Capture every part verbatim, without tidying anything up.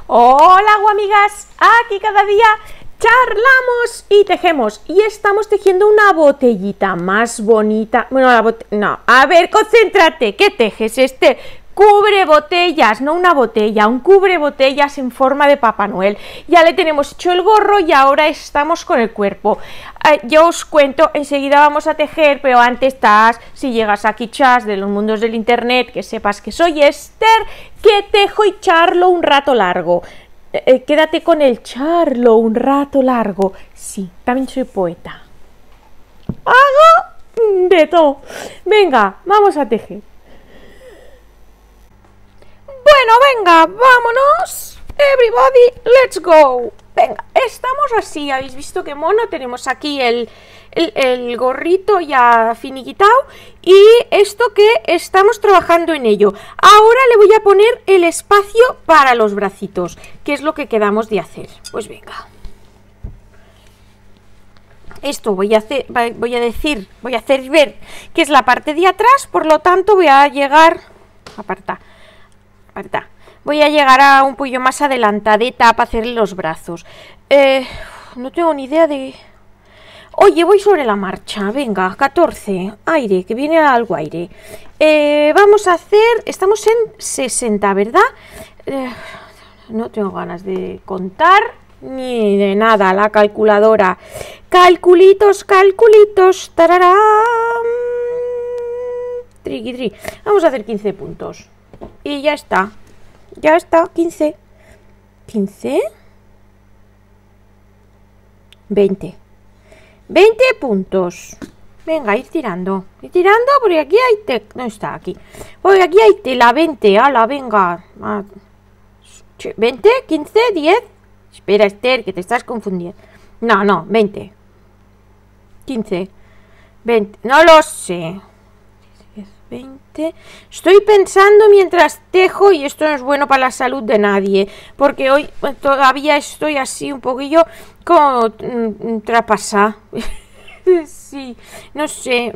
Hola, guamigas, aquí cada día charlamos y tejemos. Y estamos tejiendo una botellita más bonita. Bueno, la botella... No, a ver, concéntrate. ¿Qué tejes? Este cubre botellas, no una botella, un cubre botellas en forma de Papá Noel. Ya le tenemos hecho el gorro y ahora estamos con el cuerpo. Eh, yo os cuento, enseguida vamos a tejer, pero antes estás, si llegas aquí, chas, de los mundos del internet, que sepas que soy Esther, que tejo y charlo un rato largo. Eh, quédate con el charlo un rato largo. Sí, también soy poeta. Hago de todo. Venga, vamos a tejer. Bueno, venga, vámonos. Everybody, let's go. Venga, estamos así. Habéis visto qué mono. Tenemos aquí el, el, el gorrito ya finiquitado. Y esto que estamos trabajando en ello. Ahora le voy a poner el espacio para los bracitos, que es lo que quedamos de hacer. Pues venga. Esto voy a hacer, voy a decir, voy a hacer ver que es la parte de atrás. Por lo tanto, voy a llegar. Aparta. Aparta. Voy a llegar a un poquillo más adelantadita para hacerle los brazos. Eh, no tengo ni idea de... Oye, voy sobre la marcha. Venga, catorce. Aire, que viene algo aire. Eh, vamos a hacer... Estamos en sesenta, ¿verdad? Eh, no tengo ganas de contar ni de nada. La calculadora. Calculitos, calculitos. Tararán. Triqui, tri. Vamos a hacer quince puntos. Y ya está. Ya está, quince. quince. veinte. veinte puntos. Venga, ir tirando. Ir tirando porque aquí hay tela. No está aquí. Porque aquí hay tela. veinte. Ala, venga. veinte, quince, diez. Espera, Esther, que te estás confundiendo. No, no, veinte. quince. veinte. No lo sé. veinte. Estoy pensando mientras tejo y esto no es bueno para la salud de nadie, porque hoy todavía estoy así un poquillo como mm, trapasada. Sí, no sé.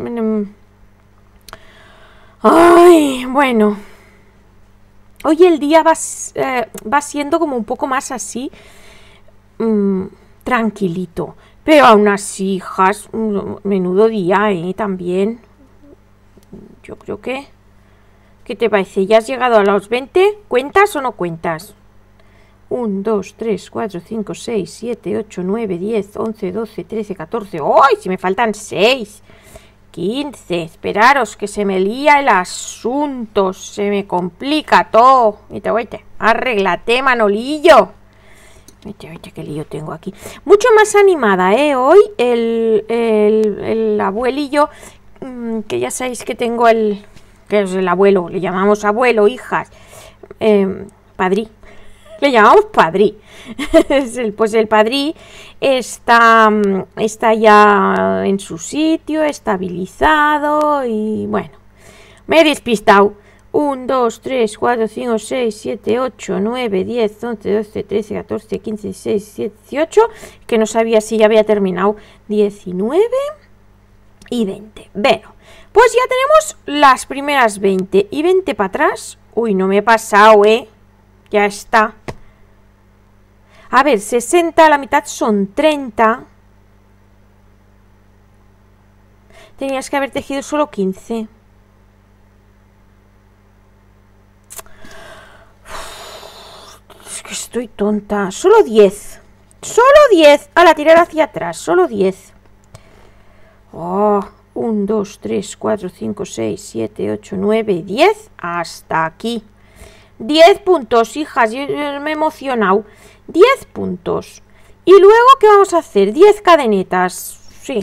Ay, bueno. Hoy el día va, eh, va siendo como un poco más así, mmm, tranquilito, pero aún así, hijas, menudo día, ¿eh? También. Yo creo que... ¿Qué te parece? ¿Ya has llegado a los veinte? ¿Cuentas o no cuentas? uno, dos, tres, cuatro, cinco, seis, siete, ocho, nueve, diez, once, doce, trece, catorce... ¡Ay! Si me faltan seis. quince. Esperaros que se me lía el asunto. Se me complica todo. Vete, vete. Arréglate, Manolillo. Vete, vete, qué lío tengo aquí. Mucho más animada, ¿eh? Hoy el, el, el abuelillo... que ya sabéis que tengo el que es el abuelo, le llamamos abuelo, hijas, eh, padrí, le llamamos padrí. Pues el padrí está, está ya en su sitio, estabilizado y bueno, me he despistado. uno, dos, tres, cuatro, cinco, seis, siete, ocho, nueve, diez, once, doce, trece, catorce, quince, dieciséis, diecisiete, dieciocho, que no sabía si ya había terminado, diecinueve y veinte. Bueno, pues ya tenemos las primeras veinte. Y veinte para atrás. Uy, no me he pasado, ¿eh? Ya está. A ver, sesenta, la mitad son treinta. Tenías que haber tejido solo quince. Es que estoy tonta. Solo diez. Solo diez. A la tirar hacia atrás. Solo diez. Oh, uno, dos, tres, cuatro, cinco, seis, siete, ocho, nueve, diez. Hasta aquí. diez puntos, hijas. Yo, yo me he emocionado. diez puntos. Y luego, ¿qué vamos a hacer? diez cadenetas. Sí.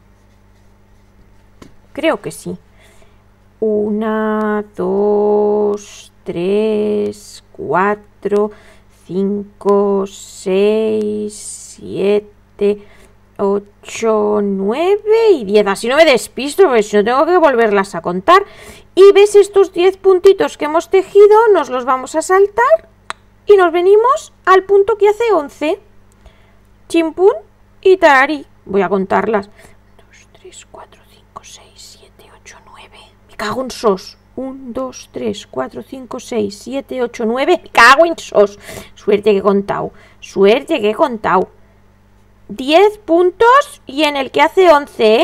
Creo que sí. Una, dos, tres, cuatro, cinco, seis, siete... ocho, nueve y diez. Así no me despisto, porque si no tengo que volverlas a contar. Y ves estos diez puntitos que hemos tejido, nos los vamos a saltar y nos venimos al punto que hace once. Chimpún y tarari. Voy a contarlas. dos, tres, cuatro, cinco, seis, siete, ocho, nueve. Me cago en sos. uno, dos, tres, cuatro, cinco, seis, siete, ocho, nueve. ¡Cago en sos! Suerte que he contado. Suerte que he contado. diez puntos y en el que hace once, ¿eh?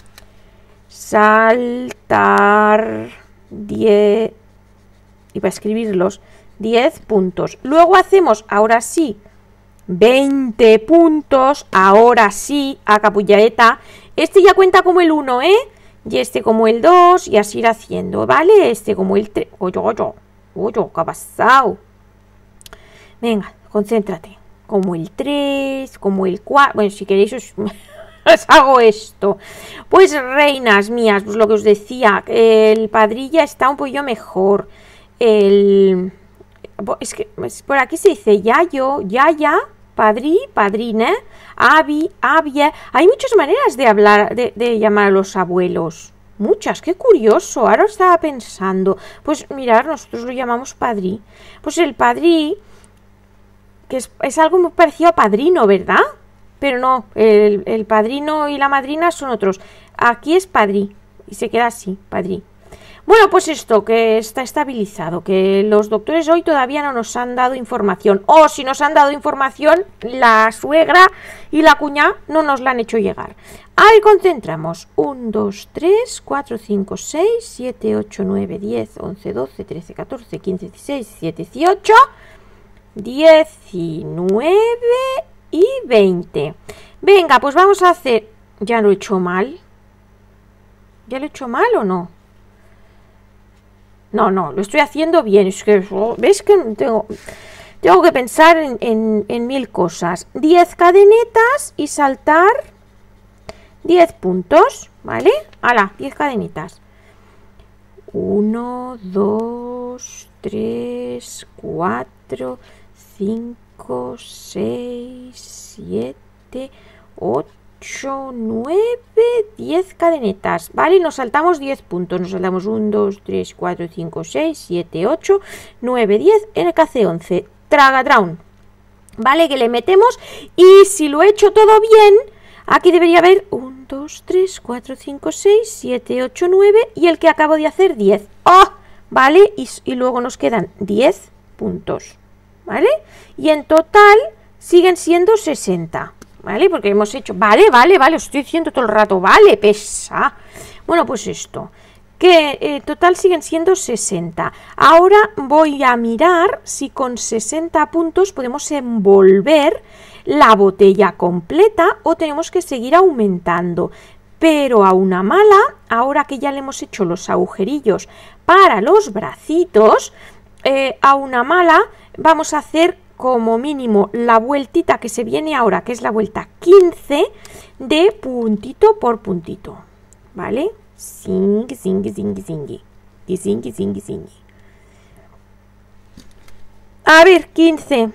Saltar diez. Y para escribirlos, diez puntos. Luego hacemos, ahora sí, veinte puntos. Ahora sí, a capullareta. Este ya cuenta como el uno, ¿eh? Y este como el dos, y así ir haciendo, ¿vale? Este como el tres. Oye, oye, oye, ¿qué ha pasado? Venga, concéntrate. Como el tres, como el cuatro. Bueno, si queréis os, os hago esto. Pues, reinas mías, pues lo que os decía, el padrilla está un poquillo mejor. El... Es que por aquí se dice yayo, yaya, padrí, padrina, abi, abie. Hay muchas maneras de hablar, de, de llamar a los abuelos. Muchas, qué curioso. Ahora estaba pensando. Pues mirar, nosotros lo llamamos padrí. Pues el padrí, que es, es algo muy parecido a padrino, ¿verdad? Pero no, el, el padrino y la madrina son otros. Aquí es padrí y se queda así, padrí. Bueno, pues esto, que está estabilizado, que los doctores hoy todavía no nos han dado información. O si nos han dado información, la suegra y la cuñada no nos la han hecho llegar. Ahí concentramos. uno, dos, tres, cuatro, cinco, seis, siete, ocho, nueve, diez, once, doce, trece, catorce, quince, dieciséis, diecisiete, dieciocho, diecinueve y veinte. Venga, pues vamos a hacer... ¿Ya lo he hecho mal? ¿Ya lo he hecho mal o no? No, no, lo estoy haciendo bien. Es que, ¿ves que tengo, tengo que pensar en, en, en mil cosas? diez cadenetas y saltar diez puntos, ¿vale? ¡Hala! diez cadenitas. uno, dos, tres, cuatro, cinco, seis, siete, ocho, nueve, diez cadenetas, ¿vale? Y nos saltamos diez puntos. Nos saltamos uno, dos, tres, cuatro, cinco, seis, siete, ocho, nueve, diez. En el que hace once. Tragatraun. ¿Vale? Que le metemos. Y si lo he hecho todo bien, aquí debería haber uno, dos, tres, cuatro, cinco, seis, siete, ocho, nueve. Y el que acabo de hacer diez. ¡Oh! ¿Vale? Y, y luego nos quedan diez puntos. ¿Vale? Y en total siguen siendo sesenta. ¿Vale? Porque hemos hecho... Vale, vale, vale, os estoy diciendo todo el rato. Vale, pesa. Bueno, pues esto. Que en eh, total siguen siendo sesenta. Ahora voy a mirar si con sesenta puntos podemos envolver la botella completa o tenemos que seguir aumentando. Pero a una mala, ahora que ya le hemos hecho los agujerillos para los bracitos, eh, a una mala vamos a hacer... como mínimo la vueltita que se viene ahora, que es la vuelta quince, de puntito por puntito, ¿vale? Zing, zing, zing, zing, zing, zing, zing. A ver, quince,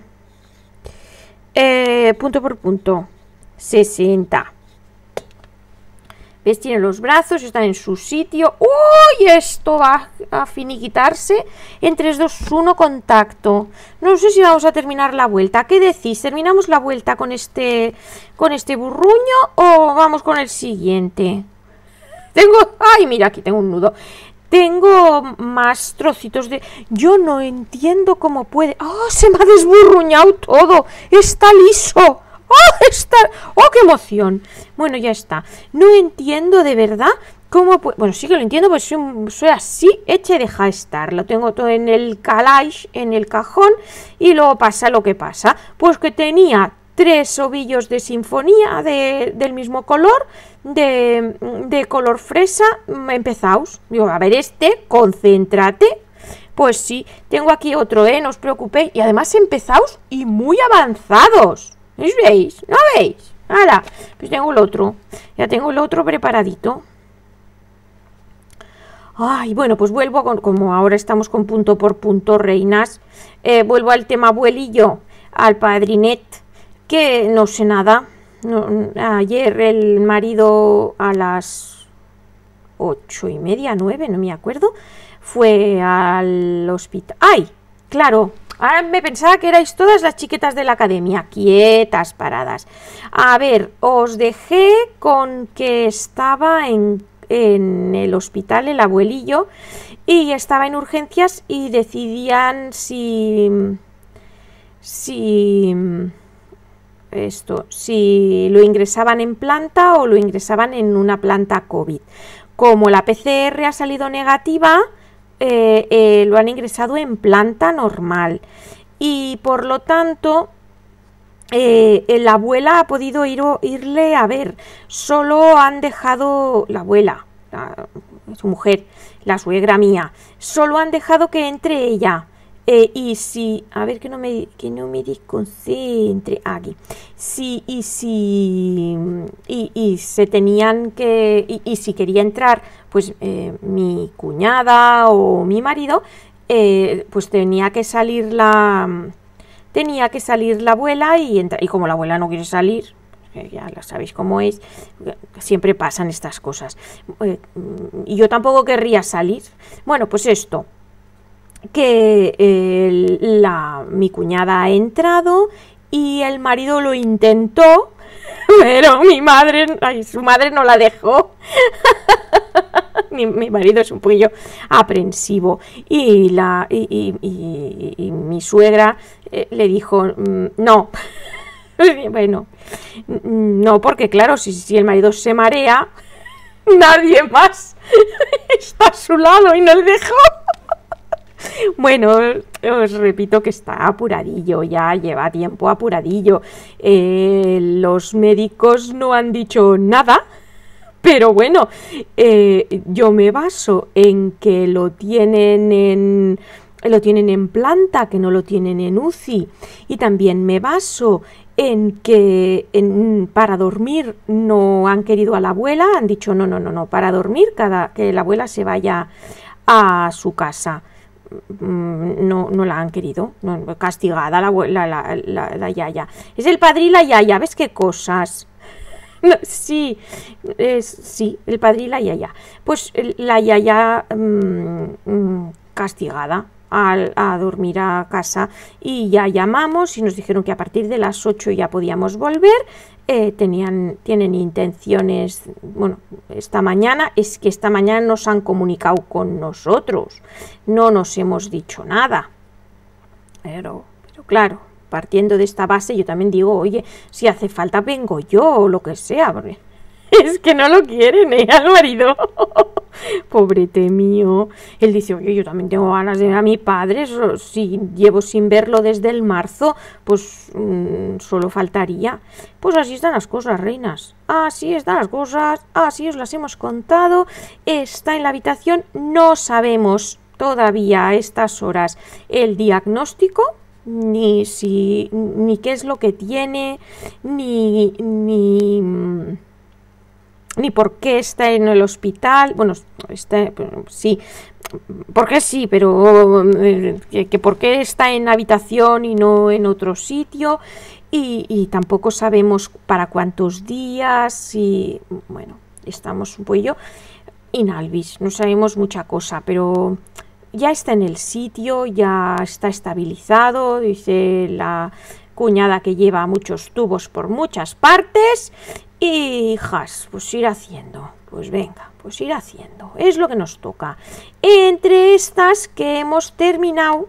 eh, punto por punto, sesenta. ¿Ves? Tienen los brazos, están en su sitio. ¡Uy! Esto va a finiquitarse en tres, dos, uno, contacto. No sé si vamos a terminar la vuelta. ¿Qué decís? ¿Terminamos la vuelta con este, con este burruño o vamos con el siguiente? Tengo... ¡Ay, mira! Aquí tengo un nudo. Tengo más trocitos de... Yo no entiendo cómo puede... ¡Oh! Se me ha desburruñado todo. Está liso. ¡Oh, está! ¡Oh, qué emoción! Bueno, ya está. No entiendo de verdad cómo... Bueno, sí que lo entiendo, pues soy, soy así, hecha y deja estar. Lo tengo todo en el calage, en el cajón, y luego pasa lo que pasa. Pues que tenía tres ovillos de sinfonía de, del mismo color, de, de color fresa. Empezaos. Digo, a ver, este, concéntrate. Pues sí, tengo aquí otro, ¿eh? No os preocupéis. Y además empezaos y muy avanzados. ¿Veis? ¿No veis? ¡Hala! Pues tengo el otro. Ya tengo el otro preparadito. Ay, bueno, pues vuelvo con... Como ahora estamos con punto por punto, reinas. Eh, vuelvo al tema abuelillo. Al padrinet. Que no sé nada. No, ayer el marido a las ocho y media, nueve, no me acuerdo. Fue al hospital. ¡Ay! Claro. Ahora me pensaba que erais todas las chiquetas de la academia, quietas, paradas. A ver, os dejé con que estaba en, en el hospital el abuelillo y estaba en urgencias y decidían si si esto si lo ingresaban en planta o lo ingresaban en una planta COVID. Como la P C R ha salido negativa, eh, eh, lo han ingresado en planta normal y por lo tanto Eh, la abuela ha podido ir, irle a ver. Solo han dejado la abuela, la, su mujer, la suegra mía, solo han dejado que entre ella. Eh, y si, a ver que no me, que no me desconcentre aquí. Sí, y si, y, y se tenían que, y, y si quería entrar, pues eh, mi cuñada o mi marido, eh, pues tenía que salir la tenía que salir la abuela y, entra, y como la abuela no quiere salir, ya la sabéis cómo es, siempre pasan estas cosas, eh, y yo tampoco querría salir. Bueno, pues esto, que eh, la, mi cuñada ha entrado y el marido lo intentó, pero mi madre, ay, su madre no la dejó. Mi, mi marido es un poquillo aprensivo y, la, y, y, y, y mi suegra eh, le dijo no. Bueno, no, porque claro, si, si el marido se marea, nadie más está a su lado y no le dejó. Bueno, os repito que está apuradillo, ya lleva tiempo apuradillo. Eh, los médicos no han dicho nada. Pero bueno, eh, yo me baso en que lo tienen en, lo tienen en planta, que no lo tienen en U C I. Y también me baso en que en, para dormir no han querido a la abuela, han dicho no, no, no, no, para dormir cada, que la abuela se vaya a su casa. No, no la han querido, no, castigada la, la, la, la, la yaya. Es el padre y la yaya, ¿ves qué cosas? No, sí, es, sí, el padre y la yaya. Pues la yaya mmm, castigada a, a dormir a casa y ya llamamos y nos dijeron que a partir de las ocho ya podíamos volver. Eh, tenían, tienen intenciones, bueno, esta mañana, es que esta mañana nos han comunicado con nosotros, no nos hemos dicho nada, pero, pero claro, partiendo de esta base, yo también digo, oye, si hace falta vengo yo o lo que sea, porque es que no lo quieren, ¿eh? Al marido. Pobrete mío. Él dice, oye, yo también tengo ganas de ver a mi padre, si llevo sin verlo desde el marzo, pues mmm, solo faltaría. Pues así están las cosas, reinas. Así están las cosas, así os las hemos contado. Está en la habitación, no sabemos todavía a estas horas el diagnóstico, ni si ni qué es lo que tiene, ni ni ni por qué está en el hospital. Bueno, está, sí, porque sí, pero eh, que, que por qué está en habitación y no en otro sitio, y, y tampoco sabemos para cuántos días, y bueno, estamos un poquillo inalvis, no sabemos mucha cosa, pero ya está en el sitio, ya está estabilizado, dice la cuñada que lleva muchos tubos por muchas partes, y hijas, pues ir haciendo, pues venga, pues ir haciendo, es lo que nos toca. Entre estas que hemos terminado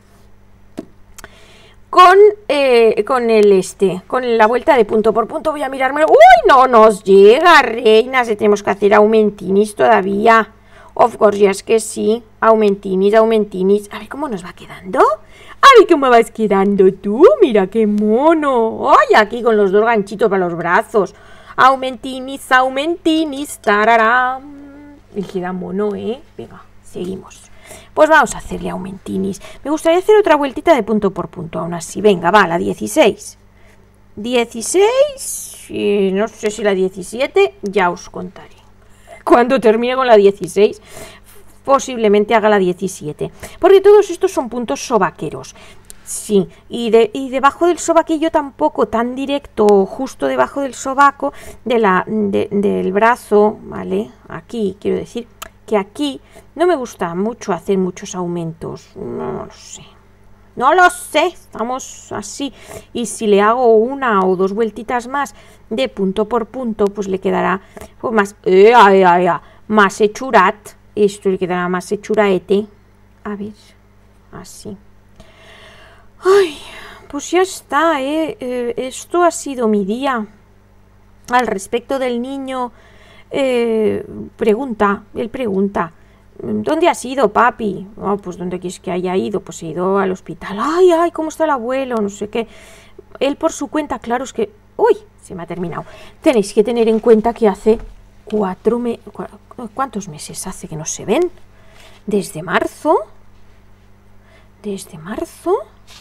con, eh, con el este, con la vuelta de punto por punto, voy a mirarme, uy, no nos llega, reinas, le tenemos que hacer aumentinis todavía. Of course, ya es que sí, aumentinis, aumentinis. A ver cómo nos va quedando. A ver cómo vas quedando tú. Mira qué mono. Ay, aquí con los dos ganchitos para los brazos. Aumentinis, aumentinis, tarará. Y queda mono, ¿eh? Venga, seguimos. Pues vamos a hacerle aumentinis. Me gustaría hacer otra vueltita de punto por punto, aún así. Venga, va, la dieciséis. dieciséis, y no sé si la diecisiete, ya os contaré. Cuando termine con la dieciséis, posiblemente haga la diecisiete. Porque todos estos son puntos sobaqueros. Sí, y, de, y debajo del sobaquillo tampoco, tan directo, justo debajo del sobaco, de la, de, del brazo, ¿vale? Aquí, quiero decir que aquí no me gusta mucho hacer muchos aumentos. No lo sé. No lo sé, estamos así. Y si le hago una o dos vueltitas más de punto por punto, pues le quedará pues más, ea, ea, ea, más hechurat, esto le quedará más hechuraete. A ver, así. Ay, pues ya está, ¿eh? Eh, esto ha sido mi día. Al respecto del niño, eh, pregunta, él pregunta, ¿dónde has ido, papi? Oh, pues ¿dónde quieres que haya ido? Pues he ido al hospital. Ay, ay, ¿cómo está el abuelo? No sé qué. Él por su cuenta, claro, es que... Uy, se me ha terminado. Tenéis que tener en cuenta que hace cuatro meses... ¿Cuántos meses hace que no se ven? Desde marzo... Desde marzo...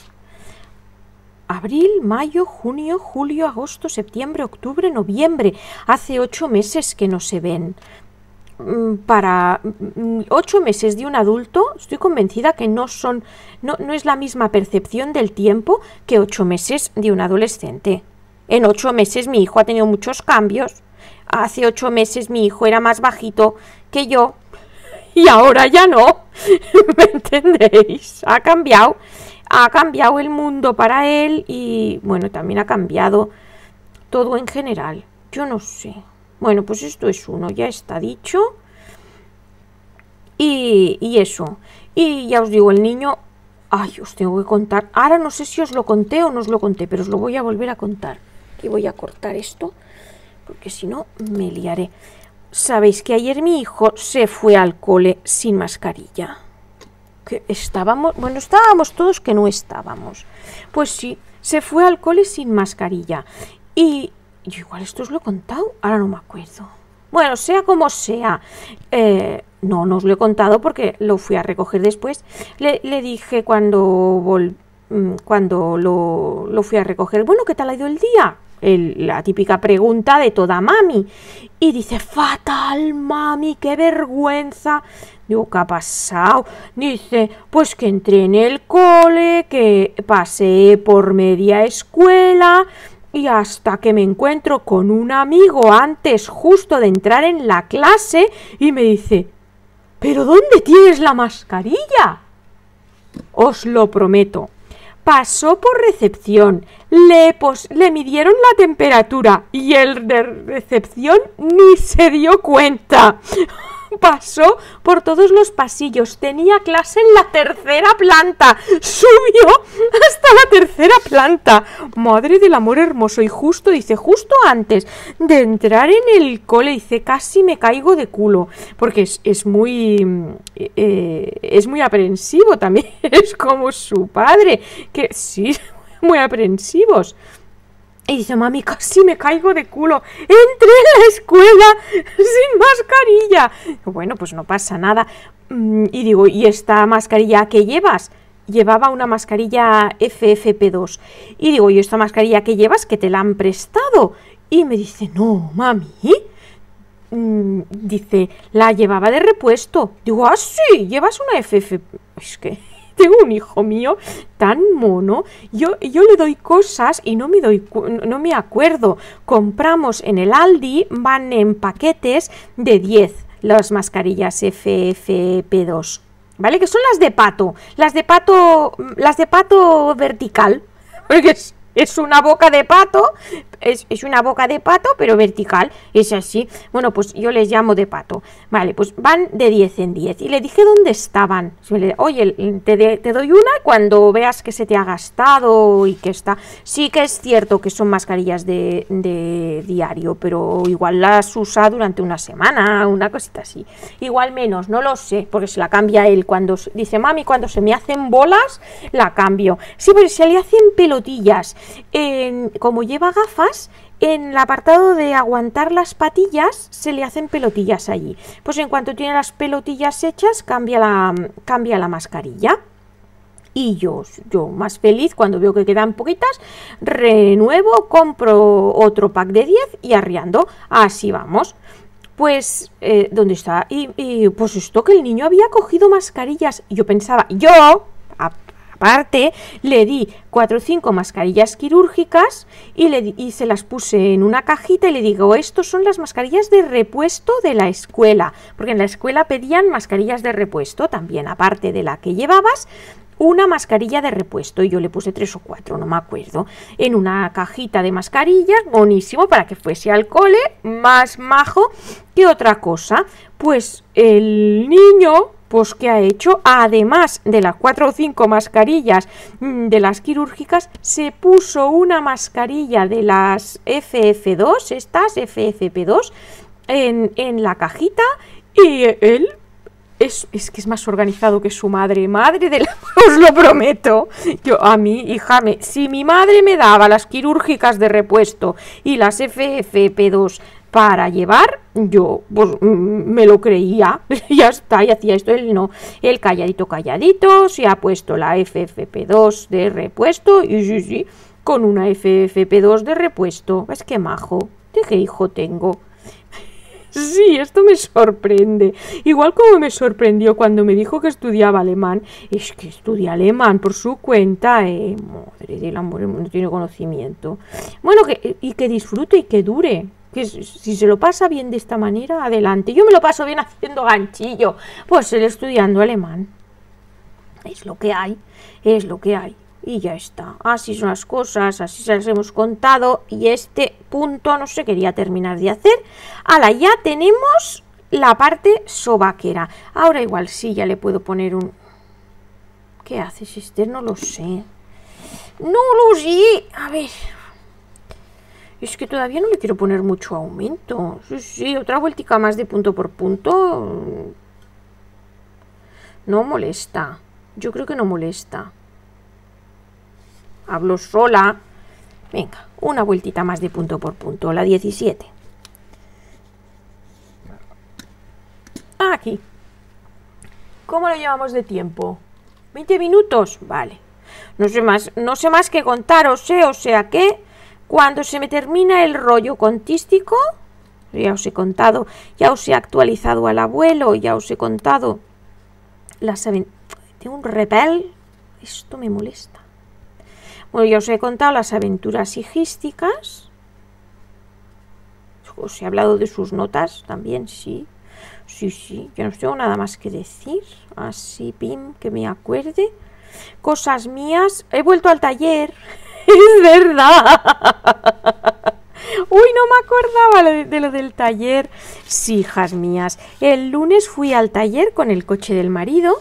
Abril, mayo, junio, julio, agosto, septiembre, octubre, noviembre. Hace ocho meses que no se ven. Para ocho meses de un adulto, estoy convencida que no son, no, no es la misma percepción del tiempo que ocho meses de un adolescente. En ocho meses mi hijo ha tenido muchos cambios. Hace ocho meses mi hijo era más bajito que yo y ahora ya no. ¿Me entendéis? Ha cambiado. Ha cambiado el mundo para él y, bueno, también ha cambiado todo en general. Yo no sé. Bueno, pues esto es uno, ya está dicho. Y, y eso. Y ya os digo, el niño... Ay, os tengo que contar. Ahora no sé si os lo conté o no os lo conté, pero os lo voy a volver a contar. Aquí voy a cortar esto, porque si no me liaré. Sabéis que ayer mi hijo se fue al cole sin mascarilla. Que estábamos, bueno, estábamos todos que no estábamos. Pues sí, se fue al cole sin mascarilla. Y yo igual esto os lo he contado, ahora no me acuerdo. Bueno, sea como sea, eh, no, no os lo he contado porque lo fui a recoger después. Le, le dije cuando, vol, cuando lo, lo fui a recoger, bueno, ¿qué tal ha ido el día? El, la típica pregunta de toda mami. Y dice, fatal, mami, qué vergüenza. Digo, ¿qué ha pasado? Dice, pues que entré en el cole, que pasé por media escuela y hasta que me encuentro con un amigo antes justo de entrar en la clase y me dice, ¿pero dónde tienes la mascarilla? Os lo prometo. Pasó por recepción, le, pos le midieron la temperatura y el de recepción ni se dio cuenta. Pasó por todos los pasillos, tenía clase en la tercera planta, subió hasta la tercera planta. Madre del amor hermoso, y justo, dice, justo antes de entrar en el cole, dice, casi me caigo de culo, porque es, es muy eh, es muy aprensivo también, es como su padre, que sí, muy aprensivos. Y dice, mami, casi me caigo de culo. Entré en la escuela sin mascarilla. Bueno, pues no pasa nada. Y digo, ¿y esta mascarilla que llevas? Llevaba una mascarilla F F P dos. Y digo, ¿y esta mascarilla que llevas? Que te la han prestado. Y me dice, no, mami. Dice, la llevaba de repuesto. Digo, ah, sí, llevas una F F P. Es que... tengo un hijo mío tan mono, yo, yo le doy cosas y no me, doy, no me acuerdo. Compramos en el Aldi, van en paquetes de diez las mascarillas F F P dos, ¿vale? Que son las de pato, las de pato, las de pato vertical, porque es, es una boca de pato, es, es una boca de pato, pero vertical, es así. Bueno, pues yo les llamo de pato. Vale, pues van de diez en diez. Y le dije dónde estaban. Oye, te, de, te doy una cuando veas que se te ha gastado y que está... Sí que es cierto que son mascarillas de, de diario, pero igual las usa durante una semana, una cosita así. Igual menos, no lo sé, porque se la cambia él. Cuando dice, mami, cuando se me hacen bolas, la cambio. Sí, pero se le hacen pelotillas. Eh, como lleva gafas, en el apartado de aguantar las patillas se le hacen pelotillas allí. Pues en cuanto tiene las pelotillas hechas, cambia la, cambia la mascarilla. Y yo, yo más feliz cuando veo que quedan poquitas, renuevo, compro otro pack de diez y arriando. Así vamos. Pues, eh, ¿dónde está? Y, y pues esto que el niño había cogido mascarillas. Y yo pensaba, yo... A, Aparte, le di cuatro o cinco mascarillas quirúrgicas y, le di, y se las puse en una cajita y le digo, estos son las mascarillas de repuesto de la escuela, porque en la escuela pedían mascarillas de repuesto también, aparte de la que llevabas, una mascarilla de repuesto, y yo le puse tres o cuatro, no me acuerdo, en una cajita de mascarillas, buenísimo, para que fuese al cole, más majo que otra cosa. Pues el niño, pues ¿qué ha hecho? Además de las cuatro o cinco mascarillas de las quirúrgicas, se puso una mascarilla de las F F dos, estas F F P dos, en, en la cajita, y él es, es que es más organizado que su madre, madre de la... os lo prometo. Yo, a mí, hija, me, si mi madre me daba las quirúrgicas de repuesto y las F F P dos para llevar, yo pues me lo creía, ya está, y hacía esto. Él no, él calladito, calladito, se ha puesto la F F P dos de repuesto, y sí, sí, con una F F P dos de repuesto. Es que majo, ¿de qué hijo tengo? Sí, esto me sorprende. Igual como me sorprendió cuando me dijo que estudiaba alemán. Es que estudia alemán por su cuenta, eh. Madre del amor, no tiene conocimiento. Bueno, que, y que disfrute y que dure. Que si se lo pasa bien de esta manera, adelante. Yo me lo paso bien haciendo ganchillo. Pues él estudiando alemán. Es lo que hay, es lo que hay. Y ya está. Así son las cosas, así se las hemos contado. Y este punto no se quería terminar de hacer. Ahora ya tenemos la parte sobaquera. Ahora igual sí, ya le puedo poner un... ¿Qué haces, Esther? No lo sé. No lo sé. A ver... Es que todavía no le quiero poner mucho aumento. Sí, sí, otra vueltica más de punto por punto. No molesta. Yo creo que no molesta. Hablo sola. Venga, una vueltita más de punto por punto. La diecisiete. Aquí. ¿Cómo lo llevamos de tiempo? ¿veinte minutos? Vale. No sé más, no sé más que contaros, ¿eh? O sea que... Cuando se me termina el rollo contístico, ya os he contado, ya os he actualizado al abuelo, ya os he contado las aventuras. Tengo un repel, esto me molesta. Bueno, ya os he contado las aventuras hijísticas. Os he hablado de sus notas también, sí. Sí, sí, yo no tengo nada más que decir. Así, pim, que me acuerde. Cosas mías. He vuelto al taller. Es verdad. Uy, no me acordaba de, de lo del taller. Sí, hijas mías. El lunes fui al taller con el coche del marido.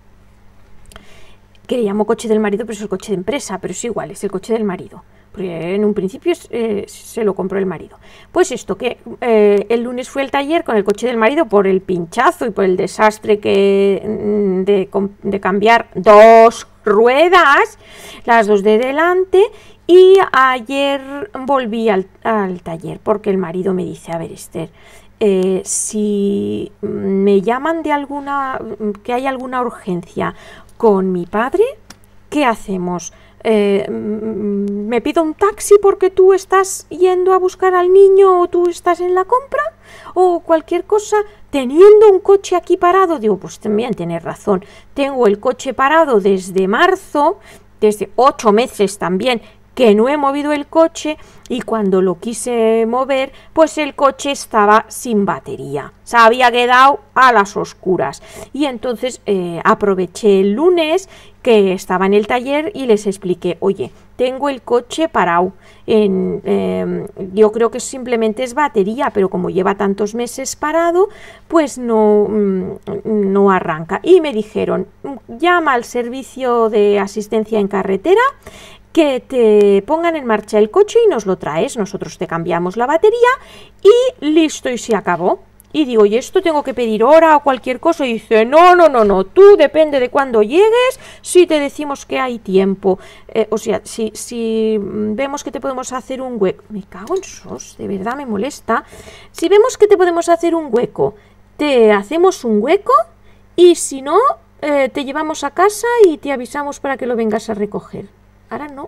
Que le llamo coche del marido, pero es el coche de empresa. Pero es igual, es el coche del marido. Porque en un principio es, eh, se lo compró el marido. Pues esto, que eh, el lunes fui al taller con el coche del marido por el pinchazo y por el desastre que de, de cambiar dos ruedas, las dos de delante, y ayer volví al, al taller porque el marido me dice, a ver, Esther, eh, si me llaman de alguna, que hay alguna urgencia con mi padre, ¿qué hacemos? Eh, ¿me pido un taxi porque tú estás yendo a buscar al niño o tú estás en la compra? O cualquier cosa, teniendo un coche aquí parado. Digo, pues también tienes razón, tengo el coche parado desde marzo, desde ocho meses también, que no he movido el coche, y cuando lo quise mover, pues el coche estaba sin batería, se había quedado a las oscuras. Y entonces eh, aproveché el lunes que estaba en el taller y les expliqué, oye, tengo el coche parado, en, eh, yo creo que simplemente es batería, pero como lleva tantos meses parado, pues no, no arranca. Y me dijeron, llama al servicio de asistencia en carretera, que te pongan en marcha el coche y nos lo traes, nosotros te cambiamos la batería y listo, y se acabó. Y digo, ¿y esto tengo que pedir hora o cualquier cosa? Y dice, no, no, no, no, tú depende de cuándo llegues, si te decimos que hay tiempo, eh, o sea, si, si vemos que te podemos hacer un hueco, me cago en sos, de verdad me molesta, si vemos que te podemos hacer un hueco, te hacemos un hueco, y si no, eh, te llevamos a casa y te avisamos para que lo vengas a recoger. Ahora no.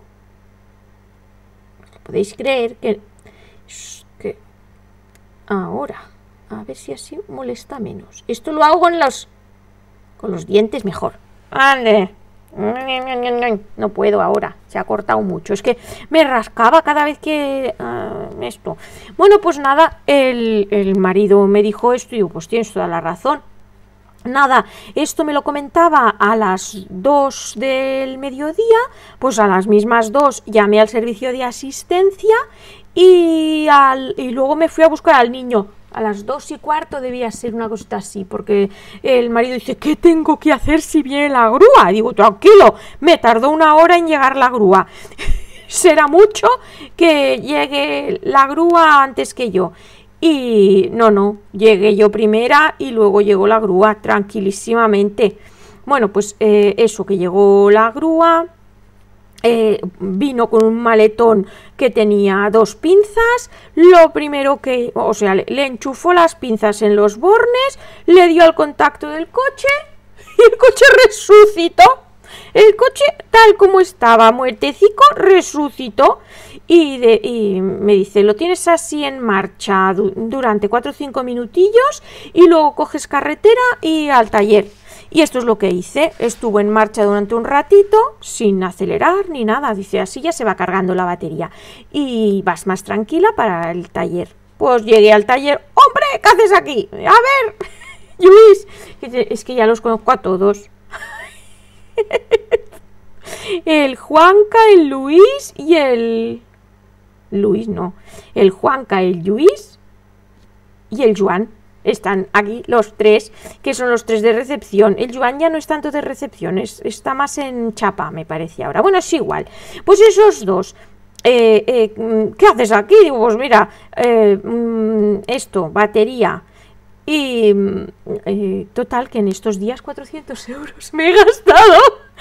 ¿Podéis creer que, que ahora, a ver si así molesta menos? Esto lo hago con los con los dientes mejor. Vale. No puedo ahora, se ha cortado mucho. Es que me rascaba cada vez que uh, esto. Bueno, pues nada, el, el marido me dijo esto y digo, pues tienes toda la razón. Nada, esto me lo comentaba a las dos del mediodía, pues a las mismas dos llamé al servicio de asistencia y, al, y luego me fui a buscar al niño. A las dos y cuarto debía ser una cosita así, porque el marido dice, ¿qué tengo que hacer si viene la grúa? Y digo, tranquilo, me tardó una hora en llegar la grúa. Será mucho que llegue la grúa antes que yo. Y no, no, llegué yo primera y luego llegó la grúa, tranquilísimamente. Bueno, pues eh, eso, que llegó la grúa, eh, vino con un maletón que tenía dos pinzas, lo primero que, o sea, le, le enchufó las pinzas en los bornes, le dio al contacto del coche y el coche resucitó. El coche, tal como estaba, muertecico, resucitó y, de, y me dice, lo tienes así en marcha du durante cuatro o cinco minutillos y luego coges carretera y al taller. Y esto es lo que hice, estuvo en marcha durante un ratito, sin acelerar ni nada, dice, así ya se va cargando la batería y vas más tranquila para el taller. Pues llegué al taller, ¡hombre! ¿Qué haces aquí? A ver, Luis, es que ya los conozco a todos. El Juanca, el Luis y el... Luis no. El Juanca, el Luis y el Joan. Están aquí los tres, que son los tres de recepción. El Joan ya no es tanto de recepción, es, está más en chapa, me parece ahora. Bueno, es igual. Pues esos dos. Eh, eh, ¿Qué haces aquí? Digo, pues mira, eh, esto, batería. Y eh, total, que en estos días cuatrocientos euros me he gastado.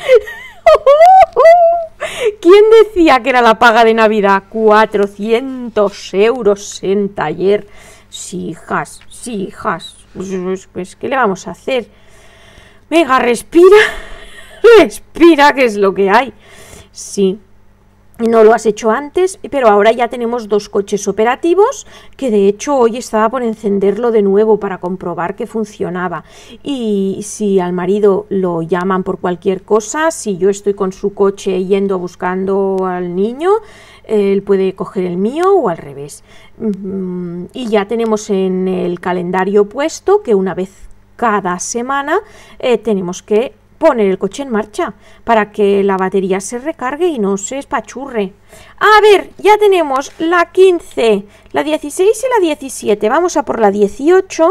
¿Quién decía que era la paga de Navidad? cuatrocientos euros en taller. Sí, hijas, sí, hijas. Pues, pues, ¿qué le vamos a hacer? Venga, respira. Respira, que es lo que hay. Sí. No lo has hecho antes, pero ahora ya tenemos dos coches operativos, que de hecho hoy estaba por encenderlo de nuevo para comprobar que funcionaba. Y si al marido lo llaman por cualquier cosa, si yo estoy con su coche yendo buscando al niño, él puede coger el mío o al revés. Y ya tenemos en el calendario puesto que una vez cada semana eh, tenemos que poner el coche en marcha para que la batería se recargue y no se espachurre. A ver, ya tenemos la quince, la dieciséis y la diecisiete. Vamos a por la dieciocho.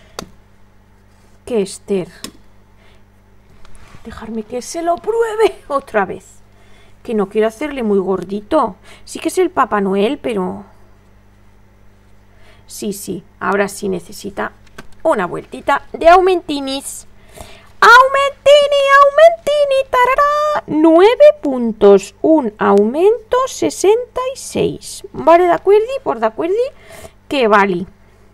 Que Esther, dejarme que se lo pruebe otra vez, que no quiero hacerle muy gordito. Sí que es el Papá Noel, pero sí, sí, ahora sí necesita una vueltita de aumentinis. Aumentini, aumentini, tarará. nueve puntos, un aumento sesenta y seis. Vale, de acuerdo, por de acuerdo, que vale.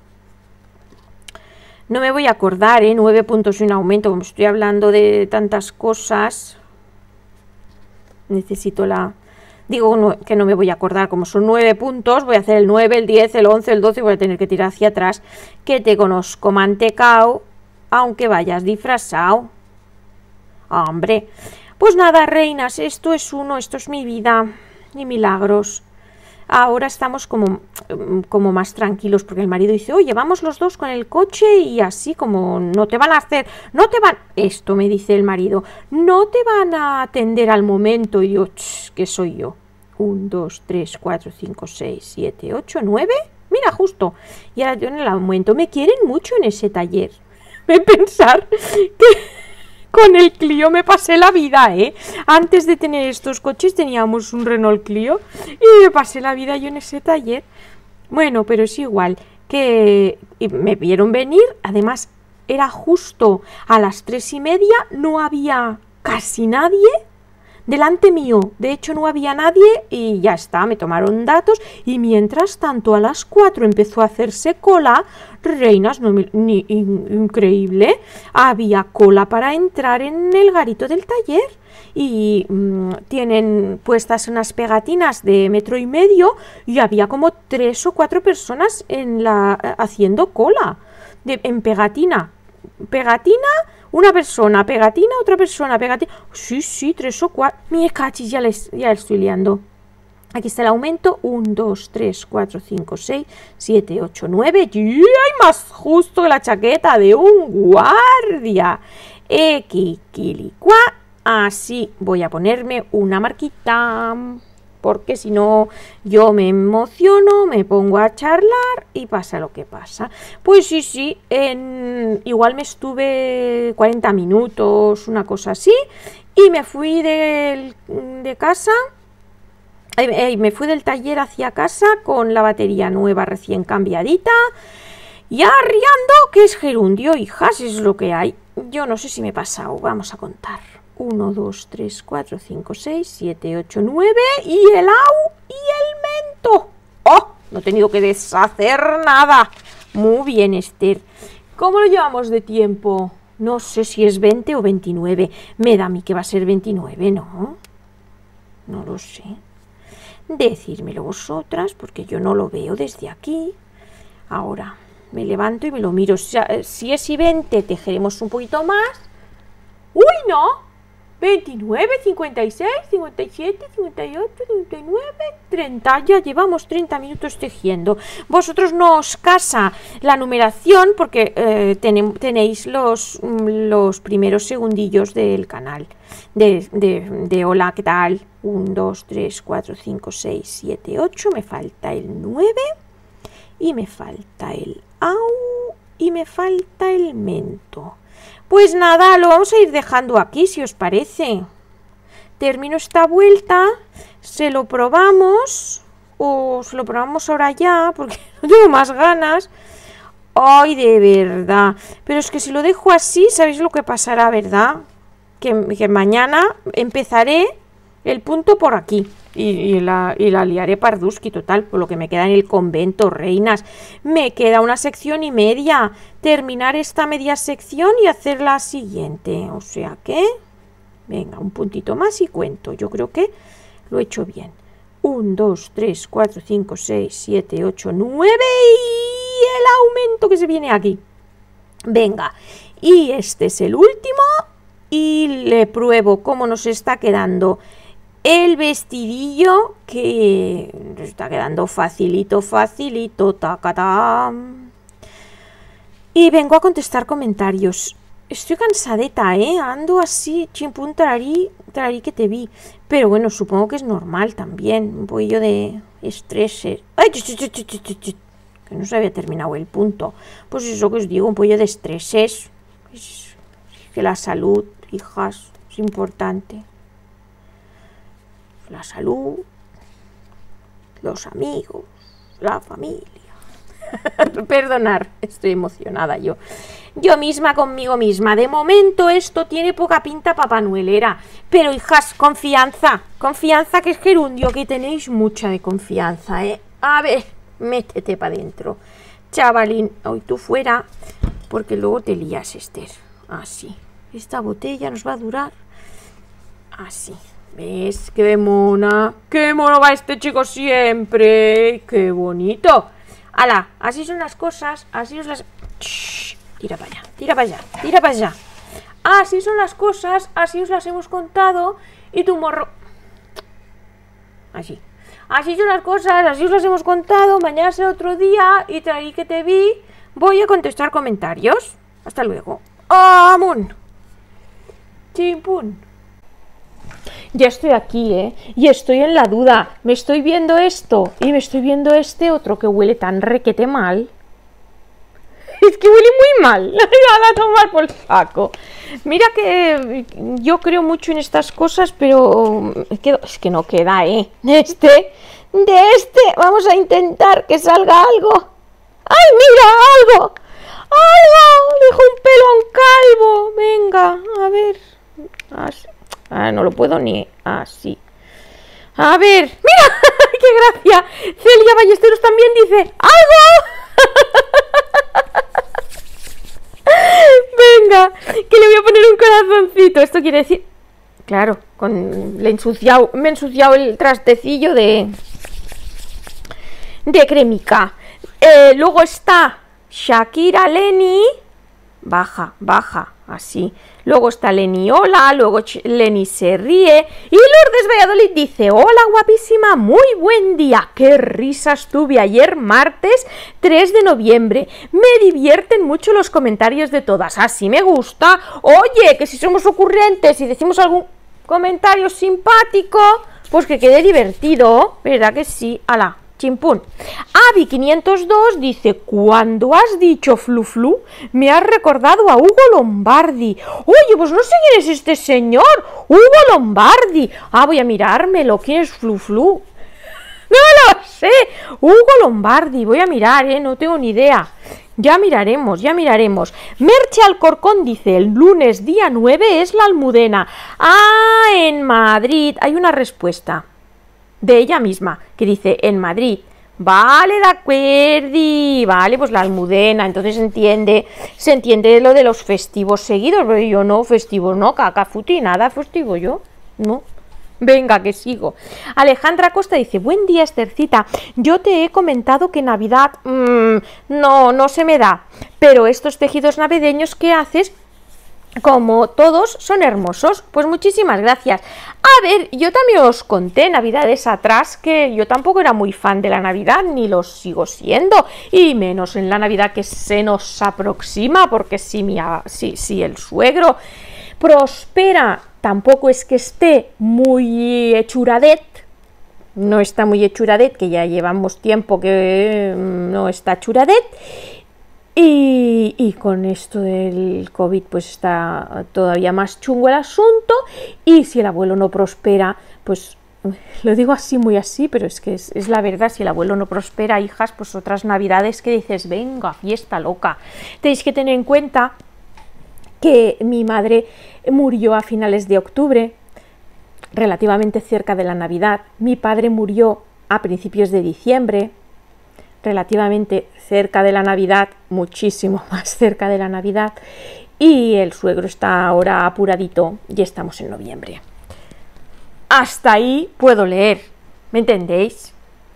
No me voy a acordar, ¿eh? nueve puntos y un aumento, como estoy hablando de tantas cosas. Necesito la... Digo no, que no me voy a acordar, como son nueve puntos, voy a hacer el nueve, el diez, el once, el doce, voy a tener que tirar hacia atrás. Que te conozco, mantecao. Aunque vayas disfrazado. Hombre, pues nada, reinas, esto es uno, esto es mi vida. Y milagros. Ahora estamos como, como más tranquilos, porque el marido dice, oye, vamos los dos con el coche y así como no te van a hacer, no te van, esto me dice el marido, no te van a atender al momento. Y yo, ¿qué soy yo? Un, dos, tres, cuatro, cinco, seis, siete, ocho, nueve. Mira, justo. Y ahora yo en el aumento, me quieren mucho en ese taller. De pensar que con el Clio me pasé la vida, ¿eh? Antes de tener estos coches teníamos un Renault Clio y me pasé la vida yo en ese taller. Bueno, pero es igual, que me vieron venir, además era justo a las tres y media, no había casi nadie delante mío, de hecho no había nadie y ya está, me tomaron datos y mientras tanto a las cuatro empezó a hacerse cola, reinas, no me, ni, in, increíble, había cola para entrar en el garito del taller y mmm, tienen puestas unas pegatinas de metro y medio y había como tres o cuatro personas en la, haciendo cola de, en pegatina, pegatina. Una persona, pegatina, otra persona, pegatina. Sí, sí, tres o cuatro. Mi cachis, ya les, ya estoy liando. Aquí está el aumento. uno, dos, tres, cuatro, cinco, seis, siete, ocho, nueve. ¡Y hay más justo que la chaqueta de un guardia! Equiquilicua. Así voy a ponerme una marquita, porque si no yo me emociono, me pongo a charlar y pasa lo que pasa. Pues sí, sí, en, igual me estuve cuarenta minutos, una cosa así, y me fui de, de casa, eh, me fui del taller hacia casa con la batería nueva recién cambiadita, y arriando, que es gerundio, hijas, es lo que hay. Yo no sé si me he pasado, vamos a contar. uno, dos, tres, cuatro, cinco, seis, siete, ocho, nueve y el au y el mento. ¡Oh! No he tenido que deshacer nada. Muy bien, Esther. ¿Cómo lo llevamos de tiempo? No sé si es veinte o veintinueve. Me da a mí que va a ser veintinueve, ¿no? No lo sé. Decírmelo vosotras, porque yo no lo veo desde aquí. Ahora me levanto y me lo miro. Si es y veinte, tejeremos un poquito más. ¡Uy, no! veintinueve, cincuenta y seis, cincuenta y siete, cincuenta y ocho, cincuenta y nueve, treinta. Ya llevamos treinta minutos tejiendo. Vosotros no os casa la numeración porque eh, ten, tenéis los, los primeros segundillos del canal. De, de, de hola, ¿qué tal? uno, dos, tres, cuatro, cinco, seis, siete, ocho. Me falta el nueve. Y me falta el au. Y me falta el mento. Pues nada, lo vamos a ir dejando aquí, si os parece. Termino esta vuelta, se lo probamos, o se lo probamos ahora ya, porque no tengo más ganas. Ay, de verdad. Pero es que si lo dejo así, ¿sabéis lo que pasará, verdad? Que, que mañana empezaré el punto por aquí. Y, y, la, y la liaré parduski total, por lo que me queda en el convento, reinas. Me queda una sección y media. Terminar esta media sección y hacer la siguiente. O sea que, venga, un puntito más y cuento. Yo creo que lo he hecho bien. uno, dos, tres, cuatro, cinco, seis, siete, ocho, nueve y el aumento que se viene aquí. Venga, y este es el último y le pruebo cómo nos está quedando el vestidillo, que está quedando facilito, facilito, tacata. Y vengo a contestar comentarios. Estoy cansadeta, ¿eh? Ando así, chimpún, tararí, tararí que te vi. Pero bueno, supongo que es normal también. Un poquillo de estrés. ¡Ay! Ch, ch, ch, ch, ch, ch, que no se había terminado el punto. Pues eso que os digo, un poquillo de estrés. Es que la salud, hijas, es importante. La salud, los amigos, la familia. Perdonar, estoy emocionada yo. Yo misma conmigo misma. De momento esto tiene poca pinta papanuelera. Pero hijas, confianza. Confianza, que es gerundio, que tenéis mucha de confianza, ¿eh? A ver, métete para adentro. Chavalín, hoy tú fuera, porque luego te lías, Esther. Así. Esta botella nos va a durar así. ¿Ves? ¡Qué mona! ¡Qué mono va este chico siempre! ¡Qué bonito! ¡Hala! Así son las cosas. Así os las... Shh, tira para allá, tira para allá, tira para allá. Así son las cosas. Así os las hemos contado. Y tu morro... Así. Así son las cosas. Así os las hemos contado. Mañana será otro día. Y traí que te vi. Voy a contestar comentarios. Hasta luego. ¡Amun! ¡Chimpún! Ya estoy aquí, ¿eh? Y estoy en la duda. Me estoy viendo esto y me estoy viendo este otro que huele tan requete mal. Es que huele muy mal. Nada a tomar por saco. Mira que yo creo mucho en estas cosas, pero es que no queda, ¿eh? De este, de este, vamos a intentar que salga algo. ¡Ay, mira, algo! ¡Algo! Le dejo un pelo a un calvo. Venga, a ver. Así. Ah, no lo puedo ni así. A ver, mira, qué gracia. Celia Ballesteros también dice ¡algo! Venga, que le voy a poner un corazoncito. Esto quiere decir, claro, con le he ensuciado, me he ensuciado el trastecillo de de cremica. Eh, luego está Shakira Leni. Baja, baja. así. Luego está Leni hola, luego Leni se ríe y Lourdes Valladolid dice, hola guapísima, muy buen día, qué risas tuve ayer martes tres de noviembre, me divierten mucho los comentarios de todas, así me gusta, oye, que si somos ocurrentes y decimos algún comentario simpático, pues que quede divertido, ¿verdad que sí? Ala. Chimpún. Avi quinientos dos dice, cuando has dicho flu flu, me has recordado a Hugo Lombardi. Oye, pues no sé quién es este señor. Hugo Lombardi. Ah, voy a mirármelo. ¿Quién es flu flu? No lo sé. Hugo Lombardi. Voy a mirar, ¿eh? No tengo ni idea. Ya miraremos, ya miraremos. Merche Alcorcón dice, el lunes día nueve es la Almudena. Ah, en Madrid. Hay una respuesta de ella misma, que dice, en Madrid. Vale, de acuerdo, vale, pues la Almudena, entonces se entiende, se entiende lo de los festivos seguidos, pero yo no, festivos no, caca, futi, nada festivo yo, no. Venga, que sigo. Alejandra Costa dice, buen día, Estercita, yo te he comentado que Navidad, mmm, no, no se me da, pero estos tejidos navideños que haces, como todos, son hermosos. Pues muchísimas gracias. A ver, yo también os conté navidades atrás que yo tampoco era muy fan de la Navidad, ni lo sigo siendo, y menos en la Navidad que se nos aproxima, porque si, mi, si, si el suegro prospera, tampoco es que esté muy hechuradet, no está muy hechuradet, que ya llevamos tiempo que no está churadet. Y, y con esto del COVID pues está todavía más chungo el asunto, y si el abuelo no prospera, pues lo digo así, muy así, pero es que es, es la verdad, si el abuelo no prospera, hijas, pues otras navidades que dices, venga, fiesta loca. Tenéis que tener en cuenta que mi madre murió a finales de octubre, relativamente cerca de la Navidad, mi padre murió a principios de diciembre, relativamente cerca de la Navidad, muchísimo más cerca de la Navidad, y el suegro está ahora apuradito y estamos en noviembre. Hasta ahí puedo leer, ¿me entendéis?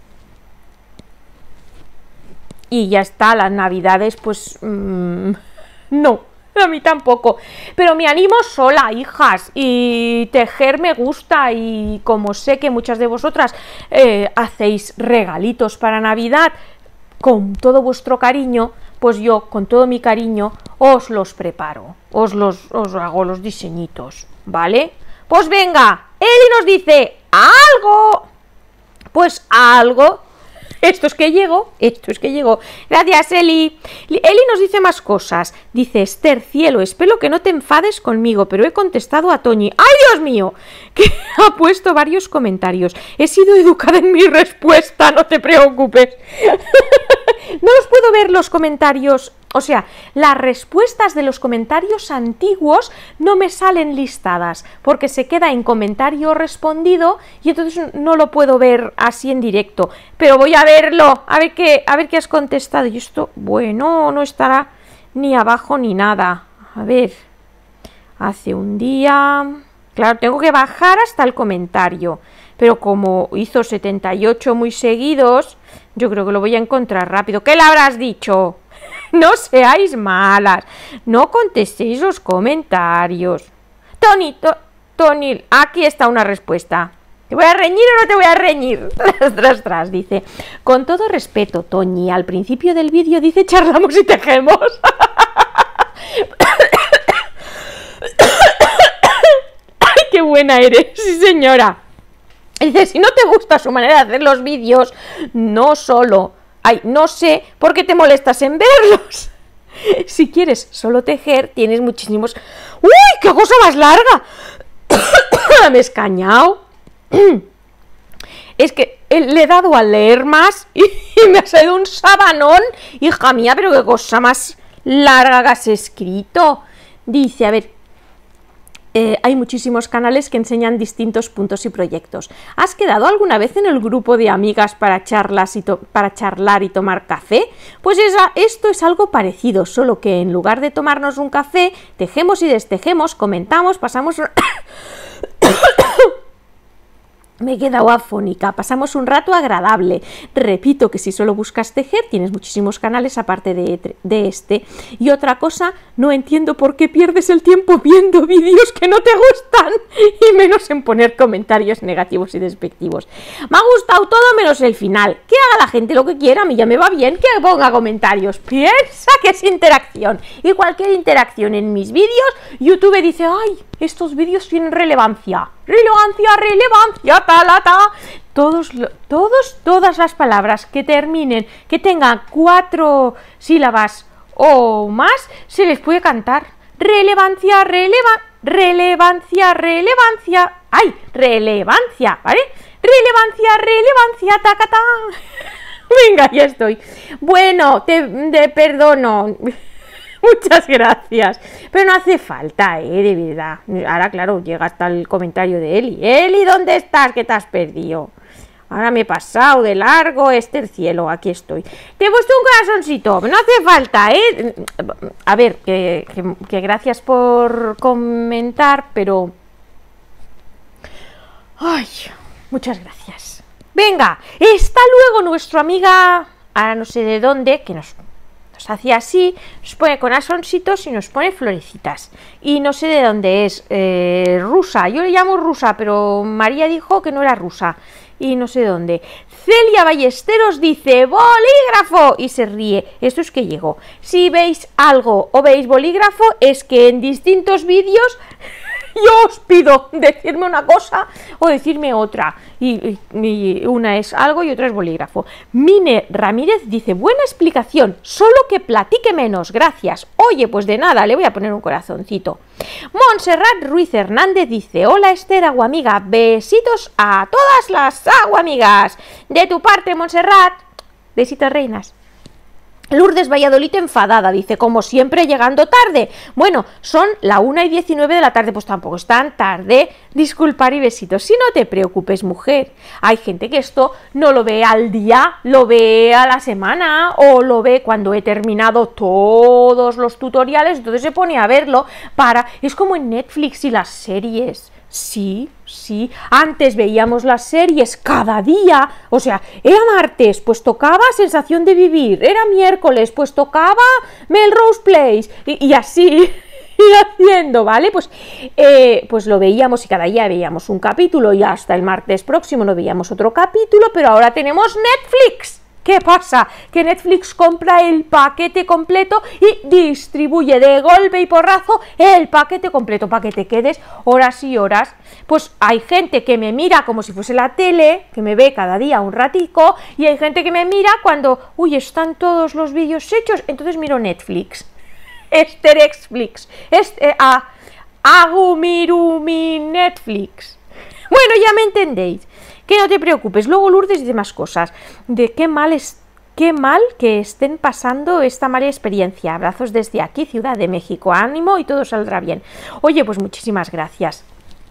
Y ya está, las Navidades, pues mmm, no, a mí tampoco, pero me animo sola, hijas, y tejer me gusta, y como sé que muchas de vosotras eh, hacéis regalitos para Navidad con todo vuestro cariño, pues yo con todo mi cariño os los preparo, os los os hago los diseñitos, ¿vale? Pues venga, Eli nos dice algo, pues algo. Esto es que llego, esto es que llego. Gracias, Eli. Eli nos dice más cosas. Dice, Esther, cielo, espero que no te enfades conmigo, pero he contestado a Toñi. ¡Ay, Dios mío! Que ha puesto varios comentarios. He sido educada en mi respuesta, no te preocupes. No os puedo ver los comentarios, o sea, las respuestas de los comentarios antiguos no me salen listadas, porque se queda en comentario respondido y entonces no lo puedo ver así en directo. Pero voy a verlo, a ver qué, a ver qué has contestado. Y esto, bueno, no estará ni abajo ni nada. A ver, hace un día... Claro, tengo que bajar hasta el comentario, pero como hizo setenta y ocho muy seguidos, yo creo que lo voy a encontrar rápido. ¿Qué le habrás dicho? No seáis malas, no contestéis los comentarios. Tony, to, Tony, aquí está una respuesta. ¿Te voy a reñir o no te voy a reñir? Tras, tras, tras, dice. Con todo respeto, Toñi, al principio del vídeo dice charlamos y tejemos. ¡Ay, qué buena eres! Sí, señora. Dice, si no te gusta su manera de hacer los vídeos, no solo... Ay, no sé por qué te molestas en verlos. Si quieres solo tejer, tienes muchísimos... ¡Uy, qué cosa más larga! Me he escañado. Es que le he dado a leer más y me ha salido un sabanón. Hija mía, pero qué cosa más larga que has escrito. Dice, a ver... Eh, hay muchísimos canales que enseñan distintos puntos y proyectos. ¿Has quedado alguna vez en el grupo de amigas para, charlas y para charlar y tomar café? Pues esa, esto es algo parecido, solo que en lugar de tomarnos un café, tejemos y destejemos, comentamos, pasamos... Me he quedado afónica, pasamos un rato agradable. Repito que si solo buscas tejer, tienes muchísimos canales aparte de, de este. Y otra cosa, no entiendo por qué pierdes el tiempo viendo vídeos que no te gustan, y menos en poner comentarios negativos y despectivos. Me ha gustado todo menos el final. Que haga la gente lo que quiera, a mí ya me va bien que ponga comentarios. Piensa que es interacción. Y cualquier interacción en mis vídeos, YouTube dice, ay, estos vídeos tienen relevancia. Relevancia, relevancia, talata. Todos, todos, todas las palabras que terminen, que tengan cuatro sílabas o más, se les puede cantar. Relevancia, releva, relevancia, relevancia. ¡Ay! Relevancia, ¿vale? Relevancia, relevancia, tacata. Venga, ya estoy. Bueno, te, te perdono. Muchas gracias. Pero no hace falta, eh, de verdad. Ahora, claro, llega hasta el comentario de Eli. Eli, ¿dónde estás? ¿Qué te has perdido? Ahora me he pasado de largo este el cielo. Aquí estoy. Te he puesto un corazoncito. No hace falta, ¿eh? A ver, que, que, que gracias por comentar, pero... Ay, muchas gracias. Venga, está luego nuestra amiga, ahora no sé de dónde, que nos... Nos hacía así, nos pone corazoncitos y nos pone florecitas. Y no sé de dónde es, eh, rusa, yo le llamo rusa, pero María dijo que no era rusa. Y no sé de dónde. Celia Ballesteros dice, bolígrafo, y se ríe. Esto es que llegó. Si veis algo o veis bolígrafo, es que en distintos vídeos... Yo os pido decirme una cosa o decirme otra, y, y, y una es algo y otra es bolígrafo. Mine Ramírez dice, buena explicación, solo que platique menos, gracias. Oye, pues de nada, le voy a poner un corazoncito. Montserrat Ruiz Hernández dice, hola Esther, aguamiga, besitos a todas las aguamigas. De tu parte, Montserrat, besitos reinas. Lourdes Valladolid enfadada, dice, como siempre llegando tarde. Bueno, son la una y diecinueve de la tarde, pues tampoco es tan tarde. Disculpar y besitos. Si no te preocupes, mujer. Hay gente que esto no lo ve al día, lo ve a la semana o lo ve cuando he terminado todos los tutoriales, entonces se pone a verlo para... Es como en Netflix y las series. Sí, sí, antes veíamos las series cada día, o sea, era martes, pues tocaba Sensación de Vivir, era miércoles, pues tocaba Melrose Place, y, y así, y haciendo, ¿vale? Pues, eh, pues lo veíamos y cada día veíamos un capítulo y hasta el martes próximo no veíamos otro capítulo, pero ahora tenemos Netflix. ¿Qué pasa? Que Netflix compra el paquete completo y distribuye de golpe y porrazo el paquete completo para que te quedes horas y horas. Pues hay gente que me mira como si fuese la tele, que me ve cada día un ratico, y hay gente que me mira cuando, uy, están todos los vídeos hechos, entonces miro Netflix. Esterexflix. Este, ah, Agumirumi Netflix. Bueno, ya me entendéis. Que no te preocupes, luego Lourdes dice más cosas, de qué mal, es, qué mal que estén pasando esta mala experiencia. Abrazos desde aquí, Ciudad de México, ánimo y todo saldrá bien. Oye, pues muchísimas gracias.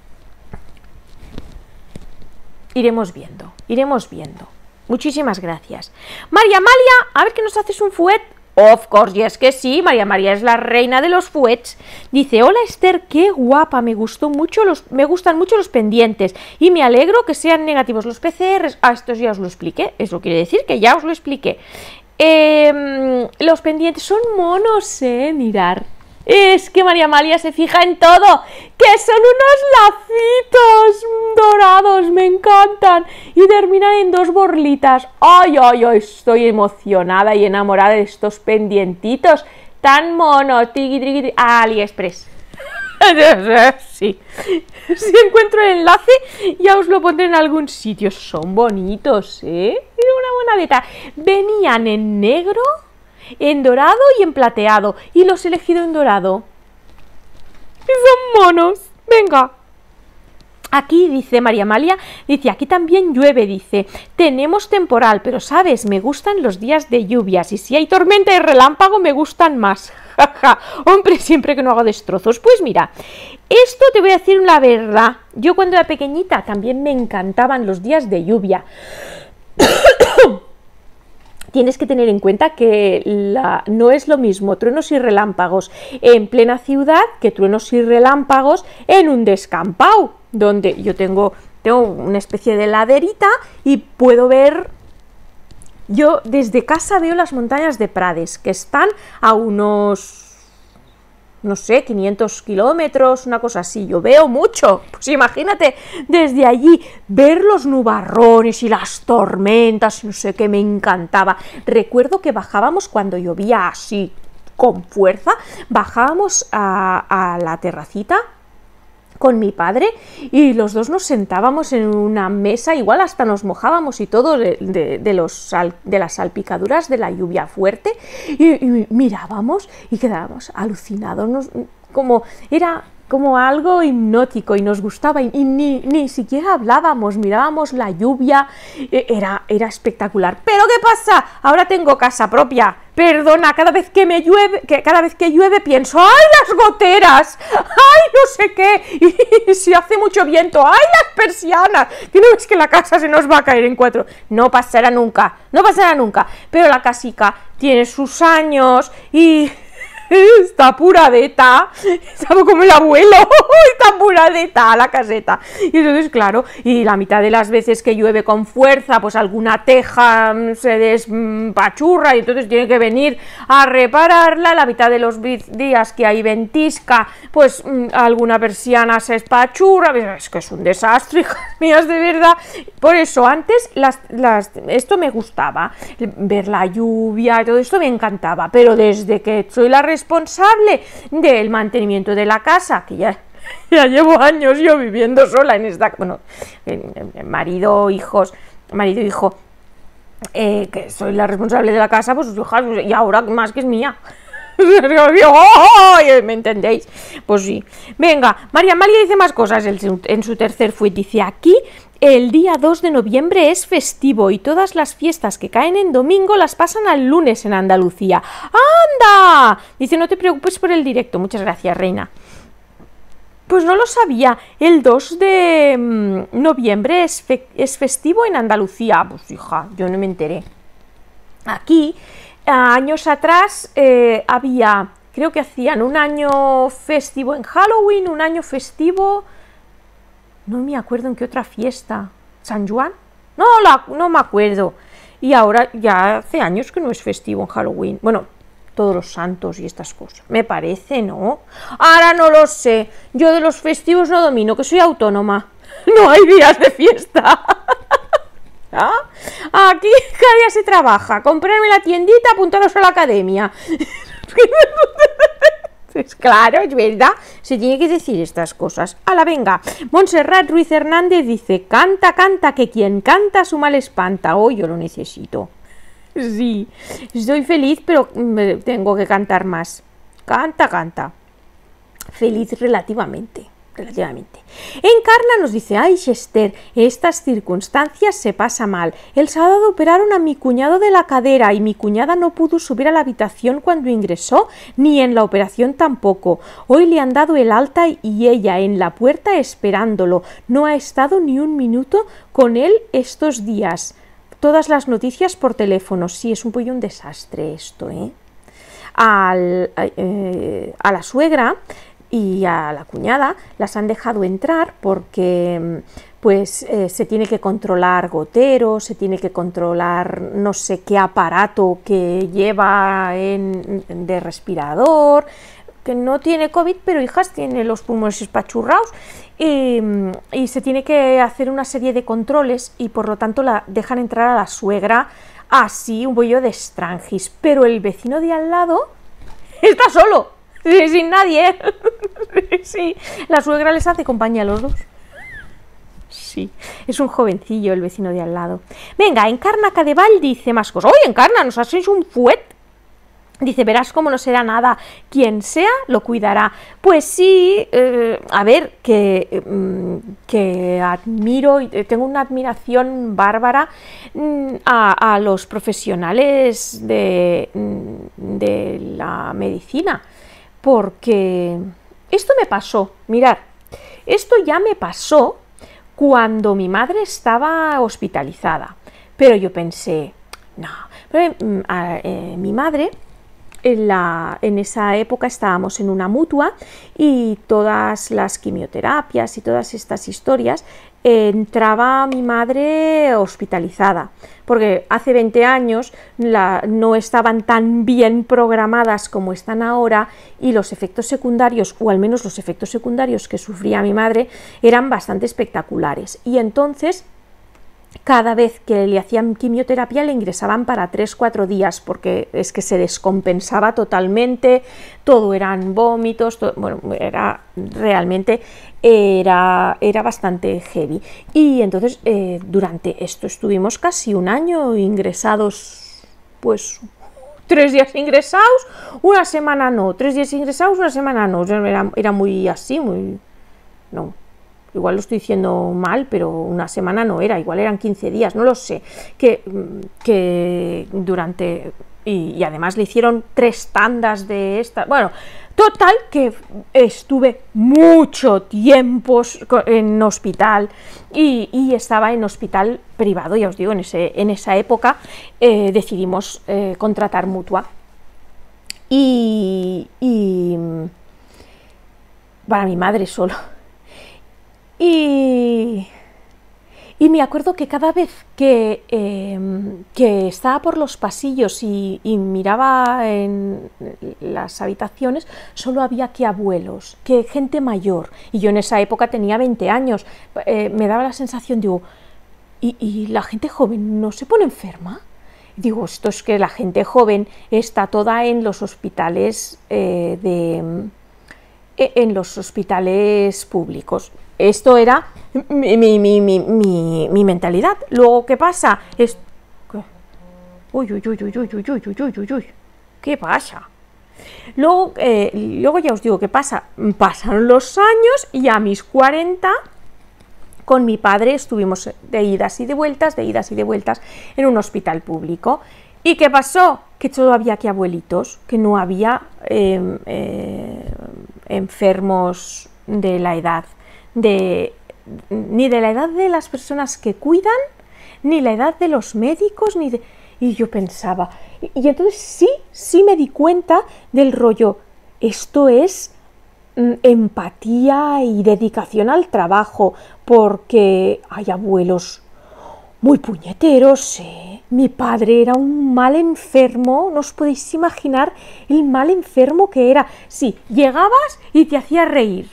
Iremos viendo, iremos viendo. Muchísimas gracias. María Amalia, a ver que nos haces un fuet. Of course, y es que sí, María María es la reina de los fuets. Dice, hola Esther, qué guapa, me gustó mucho los, me gustan mucho los pendientes y me alegro que sean negativos los P C Rs. Ah, estos ya os lo expliqué, eso quiere decir que ya os lo expliqué. Eh, los pendientes son monos, eh, mirar. Es que María Amalia se fija en todo, que son unos lacitos dorados, me encantan, y terminan en dos borlitas. Ay, ay, ay, estoy emocionada y enamorada de estos pendientitos tan monos. Tiki, tiki, tiki. Ah, AliExpress. Sí, si encuentro el enlace ya os lo pondré en algún sitio. Son bonitos, ¿eh? Mira, una buena beta. Venían en negro, en dorado y en plateado, y los he elegido en dorado. Y son monos. Venga. Aquí dice María Amalia, dice, aquí también llueve, dice, tenemos temporal, pero sabes, me gustan los días de lluvias, y si hay tormenta y relámpago me gustan más. Jaja, hombre, siempre que no hago destrozos. Pues mira, esto te voy a decir la verdad, yo cuando era pequeñita también me encantaban los días de lluvia. Tienes que tener en cuenta que la, no es lo mismo truenos y relámpagos en plena ciudad que truenos y relámpagos en un descampado, donde yo tengo tengo una especie de laderita y puedo ver, yo desde casa veo las montañas de Prades, que están a unos, no sé, quinientos kilómetros, una cosa así, yo veo mucho, pues imagínate, desde allí, ver los nubarrones y las tormentas, no sé qué, me encantaba. Recuerdo que bajábamos cuando llovía así, con fuerza, bajábamos a, a la terracita con mi padre y los dos nos sentábamos en una mesa, igual hasta nos mojábamos y todo de, de, de, los sal, de las salpicaduras de la lluvia fuerte y, y mirábamos y quedábamos alucinados, nos, como era como algo hipnótico y nos gustaba y, y ni, ni siquiera hablábamos, mirábamos la lluvia, era, era espectacular. Pero ¿qué pasa? Ahora tengo casa propia. Perdona, cada vez que me llueve, que cada vez que llueve pienso, ¡ay, las goteras! ¡Ay, no sé qué! Y si hace mucho viento, ¡ay, las persianas! Que no ves que la casa se nos va a caer en cuatro. No pasará nunca, no pasará nunca. Pero la casica tiene sus años y está puradeta, está como el abuelo, está puradeta la caseta. Y entonces, claro, y la mitad de las veces que llueve con fuerza, pues alguna teja se despachurra y entonces tiene que venir a repararla. La mitad de los días que hay ventisca, pues alguna persiana se espachurra. Es que es un desastre, hijas mías, de verdad. Por eso antes las, las, esto me gustaba, ver la lluvia y todo esto me encantaba, pero desde que soy la responsable del mantenimiento de la casa, que ya, ya llevo años yo viviendo sola en esta, bueno, marido, hijos, marido, hijo, eh, que soy la responsable de la casa, pues y ahora más que es mía. ¿Me entendéis? Pues sí. Venga, María Amalia dice más cosas en su tercer tweet. Dice: aquí el día dos de noviembre es festivo y todas las fiestas que caen en domingo las pasan al lunes en Andalucía. ¡Anda! Dice: no te preocupes por el directo. Muchas gracias, reina. Pues no lo sabía. El dos de noviembre es, fe es festivo en Andalucía. Pues hija, yo no me enteré. Aquí años atrás eh, había, creo que hacían un año festivo en Halloween, un año festivo, no me acuerdo en qué otra fiesta, ¿San Juan? No, la, no me acuerdo. Y ahora ya hace años que no es festivo en Halloween. Bueno, todos los santos y estas cosas, me parece, ¿no? Ahora no lo sé, yo de los festivos no domino, que soy autónoma, no hay días de fiesta. ¿Ah? Aquí cada día se trabaja, comprarme la tiendita, apuntaros a la academia. Pues claro, es verdad, se tiene que decir estas cosas. ¡Hala, venga! Montserrat Ruiz Hernández dice: canta, canta, que quien canta su mal espanta. Hoy yo lo necesito. Sí, estoy feliz, pero tengo que cantar más. Canta, canta. Feliz relativamente. Relativamente. Encarna nos dice: ay, Chester, estas circunstancias se pasa mal. El sábado operaron a mi cuñado de la cadera y mi cuñada no pudo subir a la habitación cuando ingresó, ni en la operación tampoco. Hoy le han dado el alta y ella en la puerta esperándolo. No ha estado ni un minuto con él estos días. Todas las noticias por teléfono. Sí, es un pollo un desastre esto, ¿eh? Al, eh, a la suegra y a la cuñada las han dejado entrar porque pues eh, se tiene que controlar goteros, se tiene que controlar no sé qué aparato que lleva en, de respirador, que no tiene COVID, pero hijas, tiene los pulmones espachurrados y, y se tiene que hacer una serie de controles y por lo tanto la dejan entrar a la suegra así, un bollo de estrangis, pero el vecino de al lado está solo. Sí, sin nadie. Sí, la suegra les hace compañía a los dos. Sí, es un jovencillo el vecino de al lado. Venga, Encarna Cadeval dice más cosas. Oye, Encarna, ¿nos has hecho un fuet? Dice: verás cómo no será nada, quien sea lo cuidará. Pues sí, eh, a ver, que, eh, que admiro, tengo una admiración bárbara mm, a, a los profesionales de, de la medicina. Porque esto me pasó, mirad, esto ya me pasó cuando mi madre estaba hospitalizada, pero yo pensé, no, pero, eh, mi madre, en, la, en esa época estábamos en una mutua y todas las quimioterapias y todas estas historias eh, entraba mi madre hospitalizada, porque hace veinte años la, no estaban tan bien programadas como están ahora, y los efectos secundarios, o al menos los efectos secundarios que sufría mi madre, eran bastante espectaculares. Y entonces, cada vez que le hacían quimioterapia le ingresaban para tres cuatro días, porque es que se descompensaba totalmente, todo eran vómitos, todo, bueno, era realmente era, era bastante heavy. Y entonces eh, durante esto estuvimos casi un año ingresados, pues tres días ingresados, una semana no, tres días ingresados, una semana no, era, era muy así, muy... no. Igual lo estoy diciendo mal, pero una semana no era, igual eran quince días, no lo sé, que, que durante, y, y además le hicieron tres tandas de esta, bueno, total que estuve mucho tiempo en hospital, y, y estaba en hospital privado, ya os digo, en, ese, en esa época eh, decidimos eh, contratar mutua, y, y para mi madre solo. Y, y me acuerdo que cada vez que, eh, que estaba por los pasillos y, y miraba en las habitaciones, solo había que abuelos, que gente mayor. Y yo en esa época tenía veinte años. Eh, me daba la sensación, digo, ¿y, ¿y la gente joven no se pone enferma? Digo, esto es que la gente joven está toda en los hospitales eh, de... en los hospitales públicos. Esto era mi, mi, mi, mi, mi, mi mentalidad. Luego, ¿qué pasa? Es... Uy, uy, uy, uy, uy, uy, uy, uy, uy, uy. ¿Qué pasa? Luego, eh, luego ya os digo qué pasa. Pasaron los años y a mis cuarenta, con mi padre estuvimos de idas y de vueltas, de idas y de vueltas en un hospital público. ¿Y qué pasó? Que solo había aquí abuelitos, que no había eh, eh, enfermos de la edad, de, ni de la edad de las personas que cuidan, ni la edad de los médicos, ni de... Y yo pensaba, y, y entonces sí, sí me di cuenta del rollo, esto es mm, empatía y dedicación al trabajo, porque hay abuelos muy puñeteros, ¿eh? Mi padre era un mal enfermo, no os podéis imaginar el mal enfermo que era. Sí, llegabas y te hacía reír,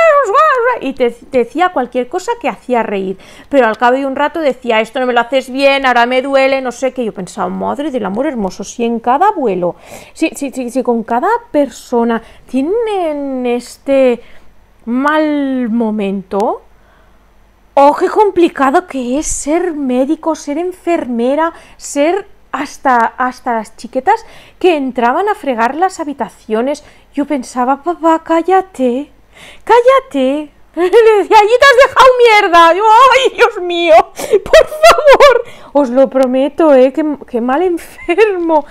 y te, te decía cualquier cosa que hacía reír, pero al cabo de un rato decía, esto no me lo haces bien, ahora me duele, no sé qué. Yo pensaba, madre del amor hermoso, si en cada abuelo, si, si, si, si con cada persona tienen este mal momento... ¡Oh, qué complicado que es ser médico, ser enfermera, ser hasta, hasta las chiquetas que entraban a fregar las habitaciones! Yo pensaba, papá, cállate, cállate. Le decía, allí te has dejado mierda. Yo, ¡ay, Dios mío! Por favor, os lo prometo, ¿eh? Qué, qué mal enfermo.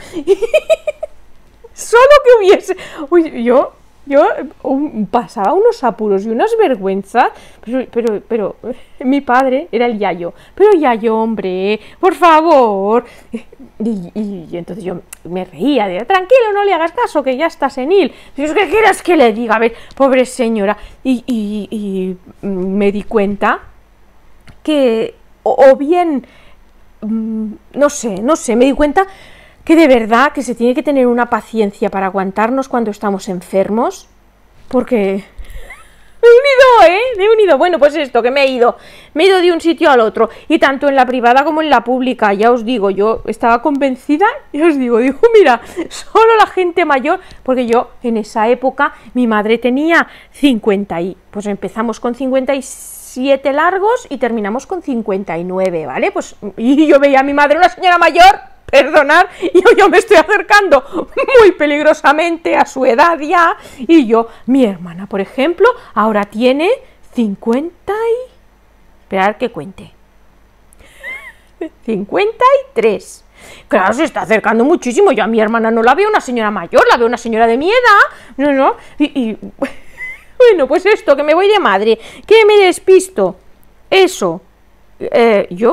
Solo que hubiese... Uy, yo... Yo um, pasaba unos apuros y unas vergüenzas, pero, pero, pero mi padre era el Yayo, pero Yayo, hombre, por favor. Y, y, y entonces yo me reía, de tranquilo, no le hagas caso, que ya está senil. Dios, ¿qué quieres que le diga? A ver, pobre señora. Y, y, y me di cuenta que, o, o bien, no sé, no sé, me di cuenta que de verdad que se tiene que tener una paciencia para aguantarnos cuando estamos enfermos, porque me he unido, ¿eh? Me he unido. Bueno, pues esto, que me he ido, me he ido de un sitio al otro, y tanto en la privada como en la pública, ya os digo, yo estaba convencida, y os digo, digo, mira, solo la gente mayor, porque yo en esa época, mi madre tenía cincuenta y, pues empezamos con cincuenta y siete largos y terminamos con cincuenta y nueve, ¿vale? Pues, y yo veía a mi madre, una señora mayor, perdonar, y yo, yo me estoy acercando muy peligrosamente a su edad ya, y yo, mi hermana, por ejemplo, ahora tiene cincuenta y... esperar que cuente. cincuenta y tres. Claro, se está acercando muchísimo. Yo a mi hermana no la veo una señora mayor, la veo una señora de mi edad. No, no. Y, y... bueno, pues esto, que me voy de madre, que me despisto. Eso. Eh, yo...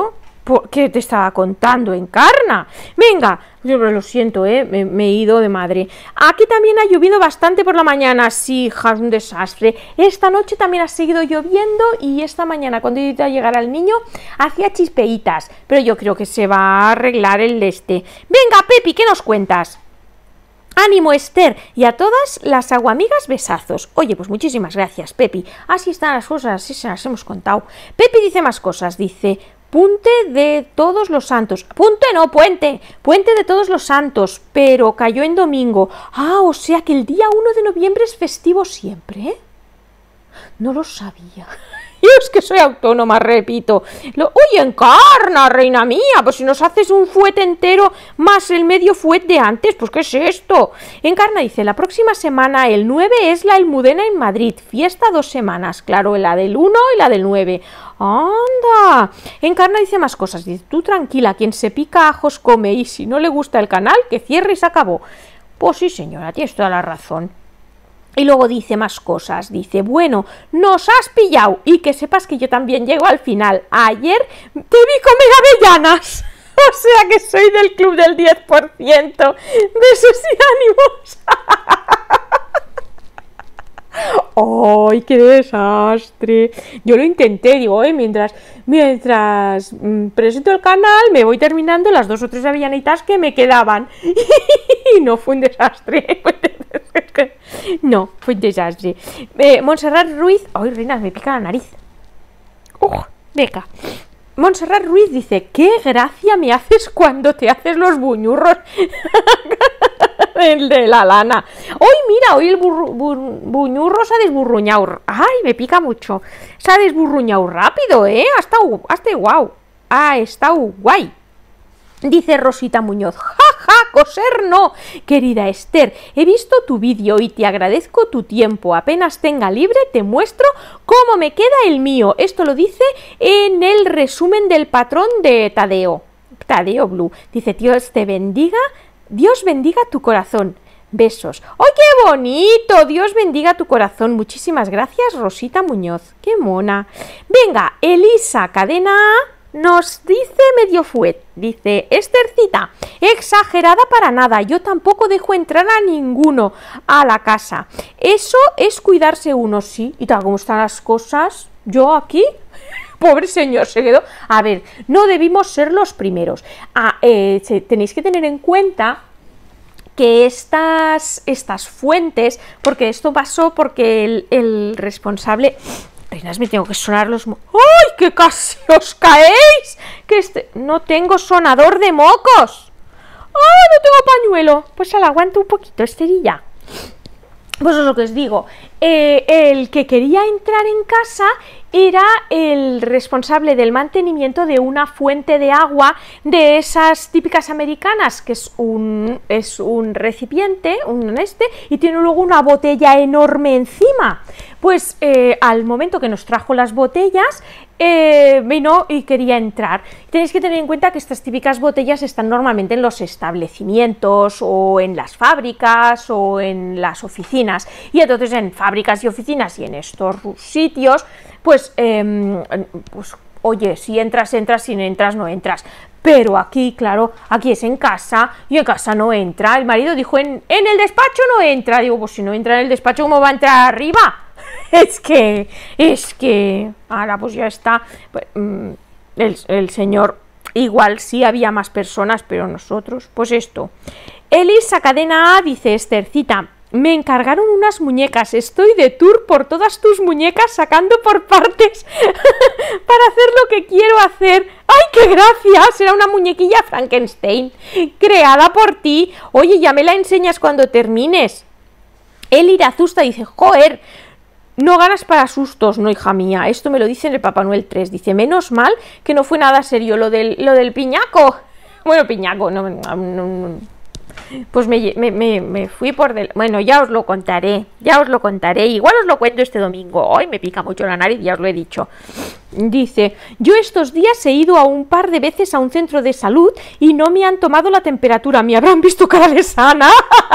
¿Qué te estaba contando, Encarna? Venga, yo lo siento, ¿eh? Me, me he ido de madre. Aquí también ha llovido bastante por la mañana. Sí, hija, es un desastre. Esta noche también ha seguido lloviendo y esta mañana, cuando he ido a llegar al niño, hacía chispeitas. Pero yo creo que se va a arreglar el este. Venga, Pepi, ¿qué nos cuentas? Ánimo, Esther, y a todas las aguamigas besazos. Oye, pues muchísimas gracias, Pepi. Así están las cosas, así se las hemos contado. Pepi dice más cosas, dice... Punte de todos los santos. Punte no, puente. Puente de todos los santos, pero cayó en domingo. Ah, o sea que el día uno de noviembre es festivo siempre, ¿eh? No lo sabía. Yo es que soy autónoma, repito. Lo, Oye, Encarna, reina mía, pues si nos haces un fuet entero más el medio fuet de antes, pues ¿qué es esto? Encarna dice, la próxima semana, el nueve, es la Almudena en Madrid. Fiesta dos semanas, claro, la del uno y la del nueve. ¡Anda! Encarna dice más cosas. Dice, tú tranquila, quien se pica ajos come, y si no le gusta el canal, que cierre y se acabó. Pues sí, señora, tienes toda la razón. Y luego dice más cosas, dice, bueno, nos has pillado, y que sepas que yo también llego al final. Ayer te vi comer avellanas, o sea que soy del club del diez por ciento. Besos y ánimos. ¡Ay, qué desastre! Yo lo intenté, digo, ¿eh? mientras, mientras mmm, presento el canal, me voy terminando las dos o tres avellanitas que me quedaban. Y no, fue un desastre. No, fue un desastre. Eh, Montserrat Ruiz... ¡Ay, reina, me pica la nariz! ¡Uh! Venga. Montserrat Ruiz dice, qué gracia me haces cuando te haces los buñurros el de la lana. Hoy, mira, hoy el burru, bur, buñurro se ha desburruñado. Ay, me pica mucho. Se ha desburruñado rápido, ¿eh? Ha estado, ha estado guau. Ha estado guay. Dice Rosita Muñoz, ja, ja, coser no, querida Esther, he visto tu vídeo y te agradezco tu tiempo, apenas tenga libre te muestro cómo me queda el mío. Esto lo dice en el resumen del patrón de Tadeo, Tadeo Blue. Dice, Dios te bendiga, Dios bendiga tu corazón. Besos. ¡Ay, qué bonito! Dios bendiga tu corazón. Muchísimas gracias, Rosita Muñoz. ¡Qué mona! Venga, Elisa Cadena A nos dice medio fuet, dice, Esthercita, exagerada para nada, yo tampoco dejo entrar a ninguno a la casa. Eso es cuidarse uno, sí, y tal como están las cosas, yo aquí... Pobre señor, se quedó... A ver, no debimos ser los primeros. Ah, eh, tenéis que tener en cuenta que estas, estas fuentes, porque esto pasó porque el, el responsable... Reinas, me tengo que sonar los... Mo ¡Ay, que casi os caéis! Que este... No tengo sonador de mocos. ¡Ay, no tengo pañuelo! Pues al aguanto un poquito, Esterilla. Pues es lo que os digo. Eh, el que quería entrar en casa era el responsable del mantenimiento de una fuente de agua de esas típicas americanas, que es un, es un recipiente, un este, y tiene luego una botella enorme encima. Pues eh, al momento que nos trajo las botellas, eh, vino y quería entrar. Tenéis que tener en cuenta que estas típicas botellas están normalmente en los establecimientos o en las fábricas o en las oficinas, y entonces en fábricas y oficinas y en estos sitios, pues, eh, pues oye, si entras, entras, si no entras, no entras. Pero aquí, claro, aquí es en casa, y en casa no entra. El marido dijo, en, en el despacho no entra. Digo, pues si no entra en el despacho, ¿cómo va a entrar arriba? Es que, es que, ahora pues ya está. Pues, mm, el, el señor, igual sí había más personas, pero nosotros, pues esto. Elisa Cadena A dice, Esthercita, me encargaron unas muñecas, estoy de tour por todas tus muñecas sacando por partes para hacer lo que quiero hacer. ¡Ay, qué gracia! Será una muñequilla Frankenstein, creada por ti. Oye, ya me la enseñas cuando termines. El Irazusta dice, joder, no ganas para sustos, no, hija mía. Esto me lo dice en el Papá Noel tres. Dice, menos mal que no fue nada serio lo del, lo del piñaco. Bueno, piñaco, no, no, no, no. Pues me, me, me, me fui por del... Bueno, ya os lo contaré, ya os lo contaré. Igual os lo cuento este domingo. Ay, me pica mucho la nariz, ya os lo he dicho. Dice, yo estos días he ido a un par de veces a un centro de salud y no me han tomado la temperatura. ¿Me habrán visto cara de sana?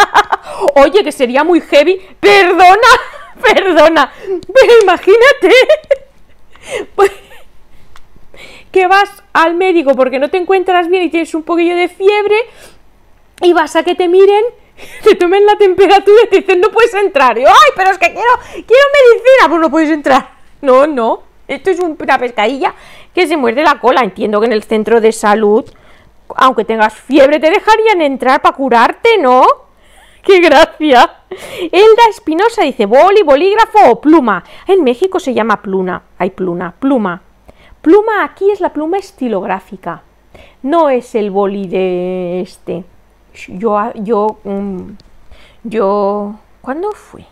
Oye, que sería muy heavy. Perdona, perdona. Pero imagínate. Pues... que vas al médico porque no te encuentras bien y tienes un poquillo de fiebre y vas a que te miren, te tomen la temperatura y te dicen no puedes entrar. Y yo, ay, pero es que quiero, quiero medicina, pues no puedes entrar. No, no, esto es una pescadilla que se muerde la cola. Entiendo que en el centro de salud, aunque tengas fiebre, te dejarían entrar para curarte, ¿no? ¡Qué gracia! Elda Espinosa dice, boli, bolígrafo o pluma. En México se llama pluma. Hay pluma, pluma. Pluma aquí es la pluma estilográfica. No es el boli de este. Yo, yo, um, yo... ¿Cuándo fue?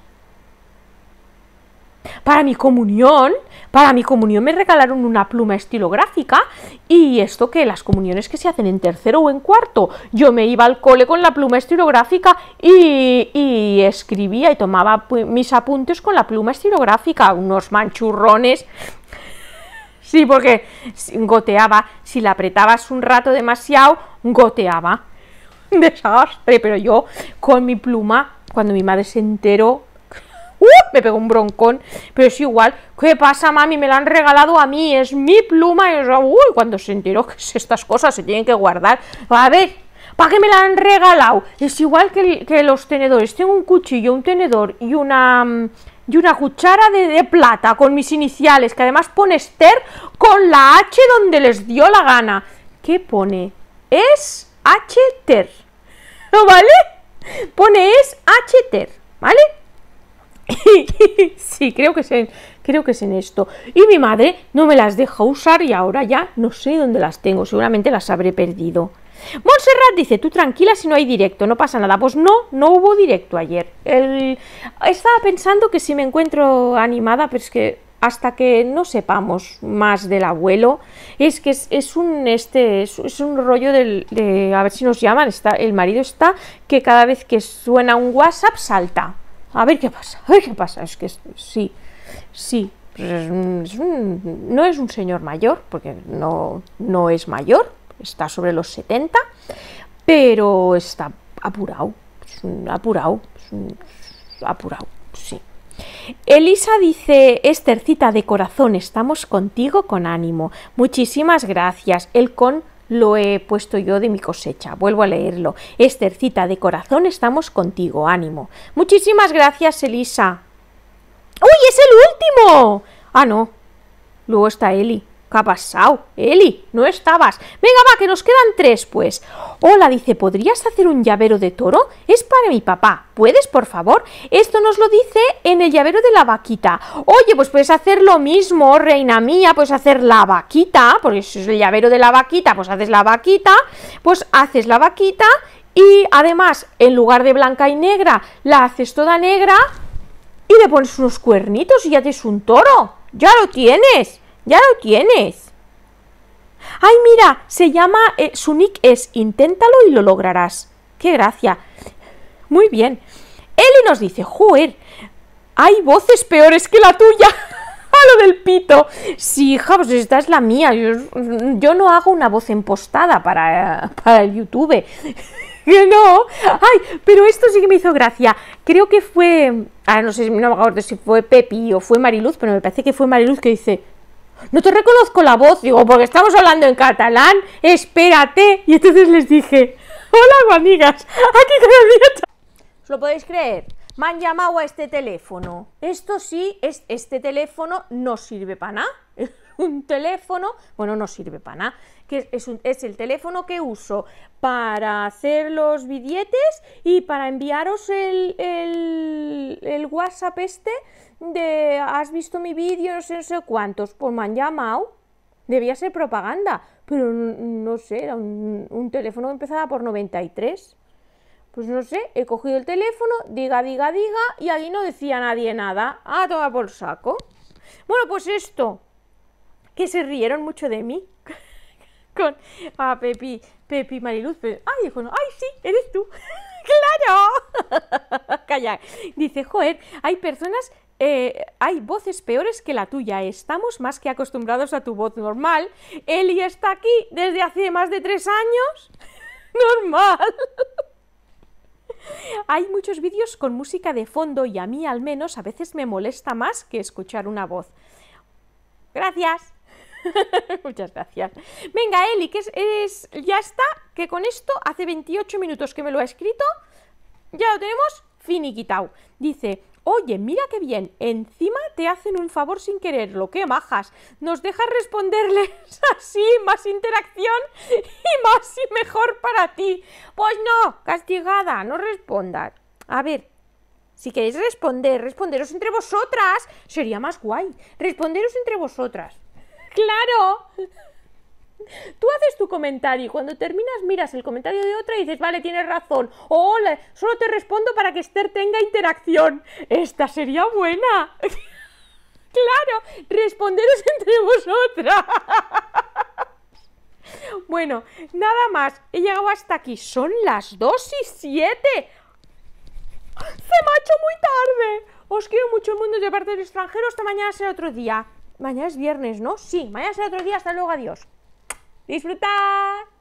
Para mi comunión, para mi comunión me regalaron una pluma estilográfica y esto que las comuniones que se hacen en tercero o en cuarto, yo me iba al cole con la pluma estilográfica y, y escribía y tomaba mis apuntes con la pluma estilográfica, unos manchurrones, sí, porque goteaba, si la apretabas un rato demasiado, goteaba, desastre, pero yo con mi pluma, cuando mi madre se enteró, ¡Uh! Me pegó un broncón, pero es igual. ¿Qué pasa, mami? Me la han regalado a mí, es mi pluma. Y yo, uy, cuando se enteró que estas cosas se tienen que guardar. A ver, ¿para qué me la han regalado? Es igual que, que los tenedores. Tengo un cuchillo, un tenedor y una, y una cuchara de, de plata con mis iniciales, que además pone Esther con la H donde les dio la gana. ¿Qué pone? Es H-Ter, ¿vale? Pone es H-Ter, ¿vale? Sí, creo que, es en, creo que es en esto. Y mi madre no me las deja usar y ahora ya no sé dónde las tengo. Seguramente las habré perdido. Montserrat dice, tú tranquila si no hay directo, no pasa nada. Pues no, no hubo directo ayer. El... Estaba pensando que si me encuentro animada, pero es que hasta que no sepamos más del abuelo, es que es, es un este es, es un rollo del, de, a ver si nos llaman, está, el marido está, que cada vez que suena un WhatsApp salta. A ver qué pasa, a ver qué pasa. Es que sí, sí, es un, es un, no es un señor mayor, porque no, no es mayor, está sobre los setenta, pero está apurado, es un apurado, es un apurado, sí. Elisa dice, Estercita de corazón, estamos contigo con ánimo. Muchísimas gracias. El con lo he puesto yo de mi cosecha. Vuelvo a leerlo. Estercita, de corazón estamos contigo, ánimo. Muchísimas gracias, Elisa. ¡Uy, es el último! Ah, no. Luego está Eli. ¿Qué ha pasado? Eli, no estabas. Venga, va, que nos quedan tres, pues. Hola, dice, ¿podrías hacer un llavero de toro? Es para mi papá. ¿Puedes, por favor? Esto nos lo dice en el llavero de la vaquita. Oye, pues puedes hacer lo mismo, reina mía, puedes hacer la vaquita, porque si es el llavero de la vaquita, pues haces la vaquita, pues haces la vaquita y además, en lugar de blanca y negra, la haces toda negra y le pones unos cuernitos y ya tienes un toro. ¡Ya lo tienes! ¡Ya lo tienes! ¡Ay, mira! Se llama... Eh, su nick es Inténtalo y lo lograrás. ¡Qué gracia! Muy bien. Eli nos dice, joder, hay voces peores que la tuya. A lo del pito. Sí, hija, pues esta es la mía. Yo, yo no hago una voz impostada para, para el YouTube. Que no. Ay, pero esto sí que me hizo gracia. Creo que fue... Ah, no sé, no me acuerdo si fue Pepi o fue Mariluz, pero me parece que fue Mariluz que dice... No te reconozco la voz, digo, porque estamos hablando en catalán, espérate. Y entonces les dije, hola, amigas, aquí con el nieto. ¿Os lo podéis creer? Me han llamado a este teléfono. Esto sí, es, este teléfono no sirve para nada. Es un teléfono, bueno, no sirve para nada. Que es, un, es el teléfono que uso para hacer los billetes y para enviaros el, el, el WhatsApp este de has visto mi vídeo, no sé, no sé cuántos. Pues me han llamado. Debía ser propaganda, pero no, no sé, era un, un teléfono que empezaba por noventa y tres. Pues no sé, he cogido el teléfono, diga, diga, diga, y ahí no decía nadie nada. Ah, toma por saco. Bueno, pues esto, que se rieron mucho de mí. Con a ah, Pepi, Pepi Mariluz. Pero, ay, dijo, no, ay, sí, eres tú. ¡Claro! Calla. Dice, joder, hay personas, eh, hay voces peores que la tuya. Estamos más que acostumbrados a tu voz normal. Eli está aquí desde hace más de tres años. Normal. Hay muchos vídeos con música de fondo y a mí al menos a veces me molesta más que escuchar una voz. Gracias. Muchas gracias. Venga, Eli, que es, es, ya está, que con esto hace veintiocho minutos que me lo ha escrito, ya lo tenemos finiquitado. Dice, oye, mira qué bien, encima te hacen un favor sin quererlo, qué majas, nos dejas responderles así, más interacción y más y mejor para ti. Pues no, castigada, no respondas. A ver, si queréis responder, responderos entre vosotras, sería más guay, responderos entre vosotras. ¡Claro! Tú haces tu comentario y cuando terminas miras el comentario de otra y dices, vale, tienes razón. O hola, solo te respondo para que Esther tenga interacción. Esta sería buena. Claro, responderos entre vosotras. Bueno, nada más. He llegado hasta aquí. Son las dos y siete. Se me ha hecho muy tarde. Os quiero mucho, el mundo de parte del extranjero. Hasta mañana será otro día. Mañana es viernes, ¿no? Sí, mañana será otro día. Hasta luego, adiós. ¡Disfrutad!